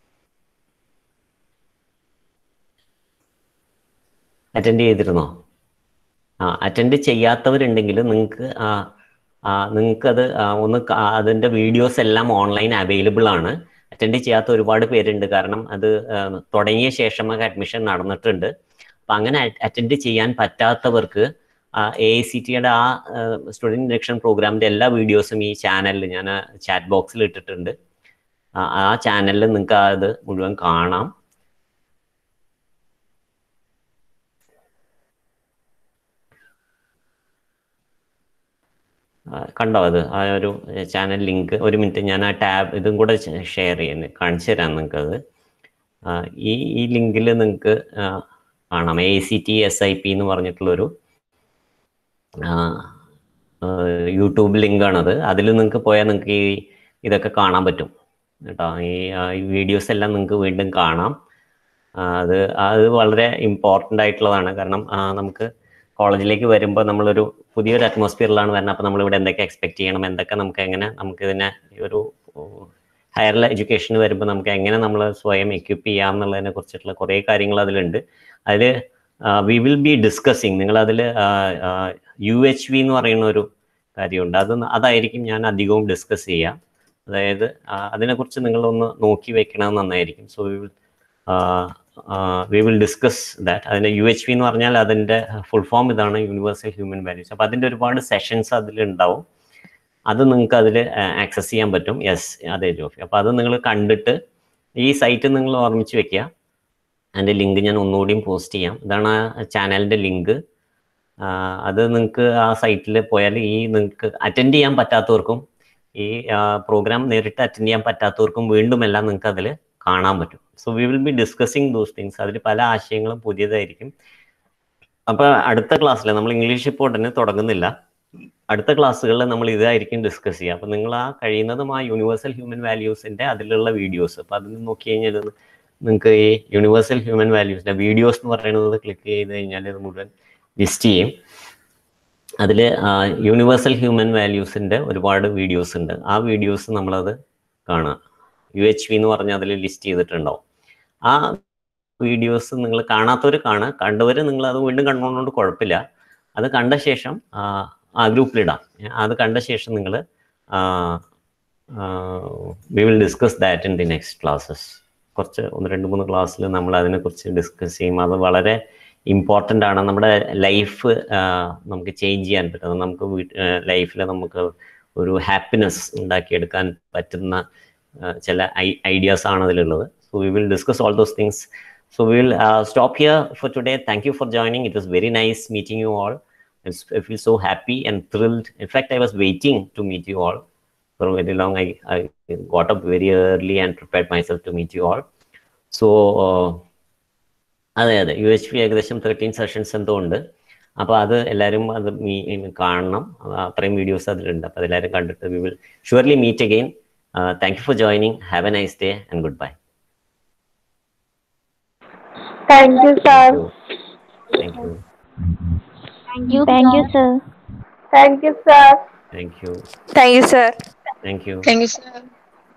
അറ്റൻഡ് ചെയ്തിരുന്നോ? ആ അറ്റൻഡ് ചെയ്യാത്തവരുണ്ടെങ്കിൽ നിങ്ങൾക്ക് നിങ്ങൾക്കത് ഒന്ന് അതിൻ്റെ വീഡിയോസ് എല്ലാം ഓൺലൈൻ അവൈലബിൾ ആണ്. അറ്റൻഡ് ചെയ്യാത്ത ഒരുപാട് പേരുണ്ട്. കാരണം അത് തുടങ്ങിയ ശേഷമൊക്കെ അഡ്മിഷൻ നടന്നിട്ടുണ്ട്. അപ്പം അങ്ങനെ അറ്റൻഡ് ചെയ്യാൻ പറ്റാത്തവർക്ക് എ ഐ സി ടിയുടെ ആ സ്റ്റുഡൻറ് ഇൻഡക്ഷൻ പ്രോഗ്രാമിൻ്റെ എല്ലാ വീഡിയോസും ഈ ചാനലിൽ ഞാൻ ചാറ്റ് ബോക്സിൽ ഇട്ടിട്ടുണ്ട്. ആ ചാനലിൽ നിങ്ങൾക്ക് അത് മുഴുവൻ കാണാം. കണ്ടോ? അത് ആ ഒരു ചാനൽ ലിങ്ക് ഒരു മിനിറ്റ് ഞാൻ ആ ടാബ് ഇതും കൂടെ ഷെയർ ചെയ്യുന്നത് കാണിച്ചു തരാം നിങ്ങൾക്കത്. ഈ ഈ ലിങ്കിൽ നിങ്ങൾക്ക് കാണാം. A C T S I P എന്ന് പറഞ്ഞിട്ടുള്ളൊരു യൂട്യൂബ് ലിങ്കാണത്. അതിൽ നിങ്ങൾക്ക് പോയാൽ നിങ്ങൾക്ക് ഈ ഇതൊക്കെ കാണാൻ പറ്റും കേട്ടോ. ഈ വീഡിയോസ് എല്ലാം നിങ്ങൾക്ക് വീണ്ടും കാണാം. അത് അത് വളരെ ഇമ്പോർട്ടൻ്റ് ആയിട്ടുള്ളതാണ്. കാരണം നമുക്ക് കോളേജിലേക്ക് വരുമ്പോൾ നമ്മളൊരു പുതിയൊരു അറ്റ്മോസ്ഫിയറിലാണ് വരുന്നത്. അപ്പോൾ നമ്മളിവിടെ എന്തൊക്കെ എക്സ്പെക്ട് ചെയ്യണം, എന്തൊക്കെ നമുക്ക് എങ്ങനെ നമുക്ക് ഇതിനെ ഒരു ഹയർ എഡ്യൂക്കേഷന് വരുമ്പോൾ നമുക്ക് എങ്ങനെ നമ്മൾ സ്വയം എക്യുപ്പ് ചെയ്യാം എന്നുള്ളതിനെ കുറിച്ചിട്ടുള്ള കുറേ കാര്യങ്ങൾ അതിലുണ്ട്. അതിൽ വി വിൽ ബി ഡിസ്കസിങ്. നിങ്ങളതിൽ യു എച്ച് വി എന്ന് പറയുന്ന ഒരു കാര്യമുണ്ട്. അത് അതായിരിക്കും ഞാൻ അധികവും ഡിസ്കസ് ചെയ്യുക. അതായത് അതിനെക്കുറിച്ച് നിങ്ങളൊന്ന് നോക്കി വെക്കണം നന്നായിരിക്കും. So we will we will discuss that. അതിൻ്റെ യു എച്ച് വി എന്ന് പറഞ്ഞാൽ അതിൻ്റെ ഫുൾ ഫോം ഇതാണ്, യൂണിവേഴ്സൽ ഹ്യൂമൻ വാല്യൂസ്. അപ്പോൾ അതിൻ്റെ ഒരുപാട് സെഷൻസ് അതിലുണ്ടാവും. അത് നിങ്ങൾക്ക് അതിൽ ആക്സസ് ചെയ്യാൻ പറ്റും. യെസ്, അതെ ജോഫി. അപ്പോൾ അത് നിങ്ങൾ കണ്ടിട്ട് ഈ സൈറ്റ് നിങ്ങൾ ഓർമ്മിച്ച് വെക്കുക. അതിൻ്റെ ലിങ്ക് ഞാൻ ഒന്നുകൂടിയും പോസ്റ്റ് ചെയ്യാം. ഇതാണ് ആ ചാനലിൻ്റെ ലിങ്ക്. അത് നിങ്ങൾക്ക് ആ സൈറ്റിൽ പോയാൽ ഈ നിങ്ങൾക്ക് അറ്റൻഡ് ചെയ്യാൻ പറ്റാത്തവർക്കും ഈ പ്രോഗ്രാം നേരിട്ട് അറ്റൻഡ് ചെയ്യാൻ പറ്റാത്തവർക്കും വീണ്ടും എല്ലാം നിങ്ങൾക്ക് അതിൽ കാണാൻ പറ്റും. So we will be discussing those things. അതിൽ പല ആശയങ്ങളും പുതിയതായിരിക്കും. അപ്പോൾ അടുത്ത ക്ലാസ്സിൽ നമ്മൾ ഇംഗ്ലീഷ് ഇപ്പോൾ ഉടനെ തുടങ്ങുന്നില്ല. അടുത്ത ക്ലാസ്സുകളിൽ നമ്മൾ ഇതായിരിക്കും ഡിസ്കസ് ചെയ്യുക. അപ്പോൾ നിങ്ങൾ ആ കഴിയുന്നതും ആ യൂണിവേഴ്സൽ ഹ്യൂമൻ വാല്യൂസിൻ്റെ അതിലുള്ള വീഡിയോസ്, അപ്പോൾ അതിൽ നോക്കി കഴിഞ്ഞാൽ നിങ്ങൾക്ക് ഈ യൂണിവേഴ്സൽ ഹ്യൂമൻ വാല്യൂസിൻ്റെ വീഡിയോസ് എന്ന് പറയുന്നത് ക്ലിക്ക് ചെയ്ത് കഴിഞ്ഞാൽ ഇത് മുഴുവൻ ലിസ്റ്റ് ചെയ്യും. അതിൽ യൂണിവേഴ്സൽ ഹ്യൂമൻ വാല്യൂസിൻ്റെ ഒരുപാട് വീഡിയോസ് ഉണ്ട്. ആ വീഡിയോസ് നമ്മളത് കാണുക. യു എച്ച് വി എന്ന് പറഞ്ഞാൽ അതിൽ ലിസ്റ്റ് ചെയ്തിട്ടുണ്ടാവും. ആ വീഡിയോസ് നിങ്ങൾ കാണാത്തവർ കാണുക, കണ്ടവർ നിങ്ങൾ അത് വീണ്ടും കണ്ടുകൊണ്ടുകൊണ്ട് കുഴപ്പമില്ല. അത് കണ്ട ശേഷം ആ ഗ്രൂപ്പിലിടാം. അത് കണ്ട ശേഷം നിങ്ങൾ we will discuss that in the next classes. കുറച്ച് ഒന്ന് രണ്ട് മൂന്ന് ക്ലാസ്സിൽ നമ്മൾ അതിനെക്കുറിച്ച് ഡിസ്കസ് ചെയ്യും. അത് വളരെ ഇമ്പോർട്ടൻ്റ് ആണ്. നമ്മുടെ ലൈഫ് നമുക്ക് ചേഞ്ച് ചെയ്യാൻ പറ്റുന്നത്, നമുക്ക് ലൈഫിൽ നമുക്ക് ഒരു ഹാപ്പിനെസ് ഉണ്ടാക്കിയെടുക്കാൻ പറ്റുന്ന ചില ഐഡിയാസ് ആണ് അതിലുള്ളത്. So we will discuss all those things. So we will uh, stop here for today. Thank you for joining. It was very nice meeting you all. I feel so happy and thrilled. In fact, I was waiting to meet you all for very long. I, I got up very early and prepared myself to meet you all. So അതെ അതെ യു എച്ച് പി ഏകദേശം തേർട്ടീൻ സെഷൻസ് എന്തോ ഉണ്ട്. അപ്പോൾ അത് എല്ലാവരും അത് മീ കാണണം. അത്രയും വീഡിയോസ് അതിലുണ്ട്. അപ്പോൾ അതെല്ലാവരും കണ്ടിട്ട് we will surely meet again. Thank you for joining. Have a nice day and good bye. Thank you, sir. Thank you. Thank you, thank you, sir. Thank you, sir. Thank you. Thank you, sir. Thank you. Thank you, sir.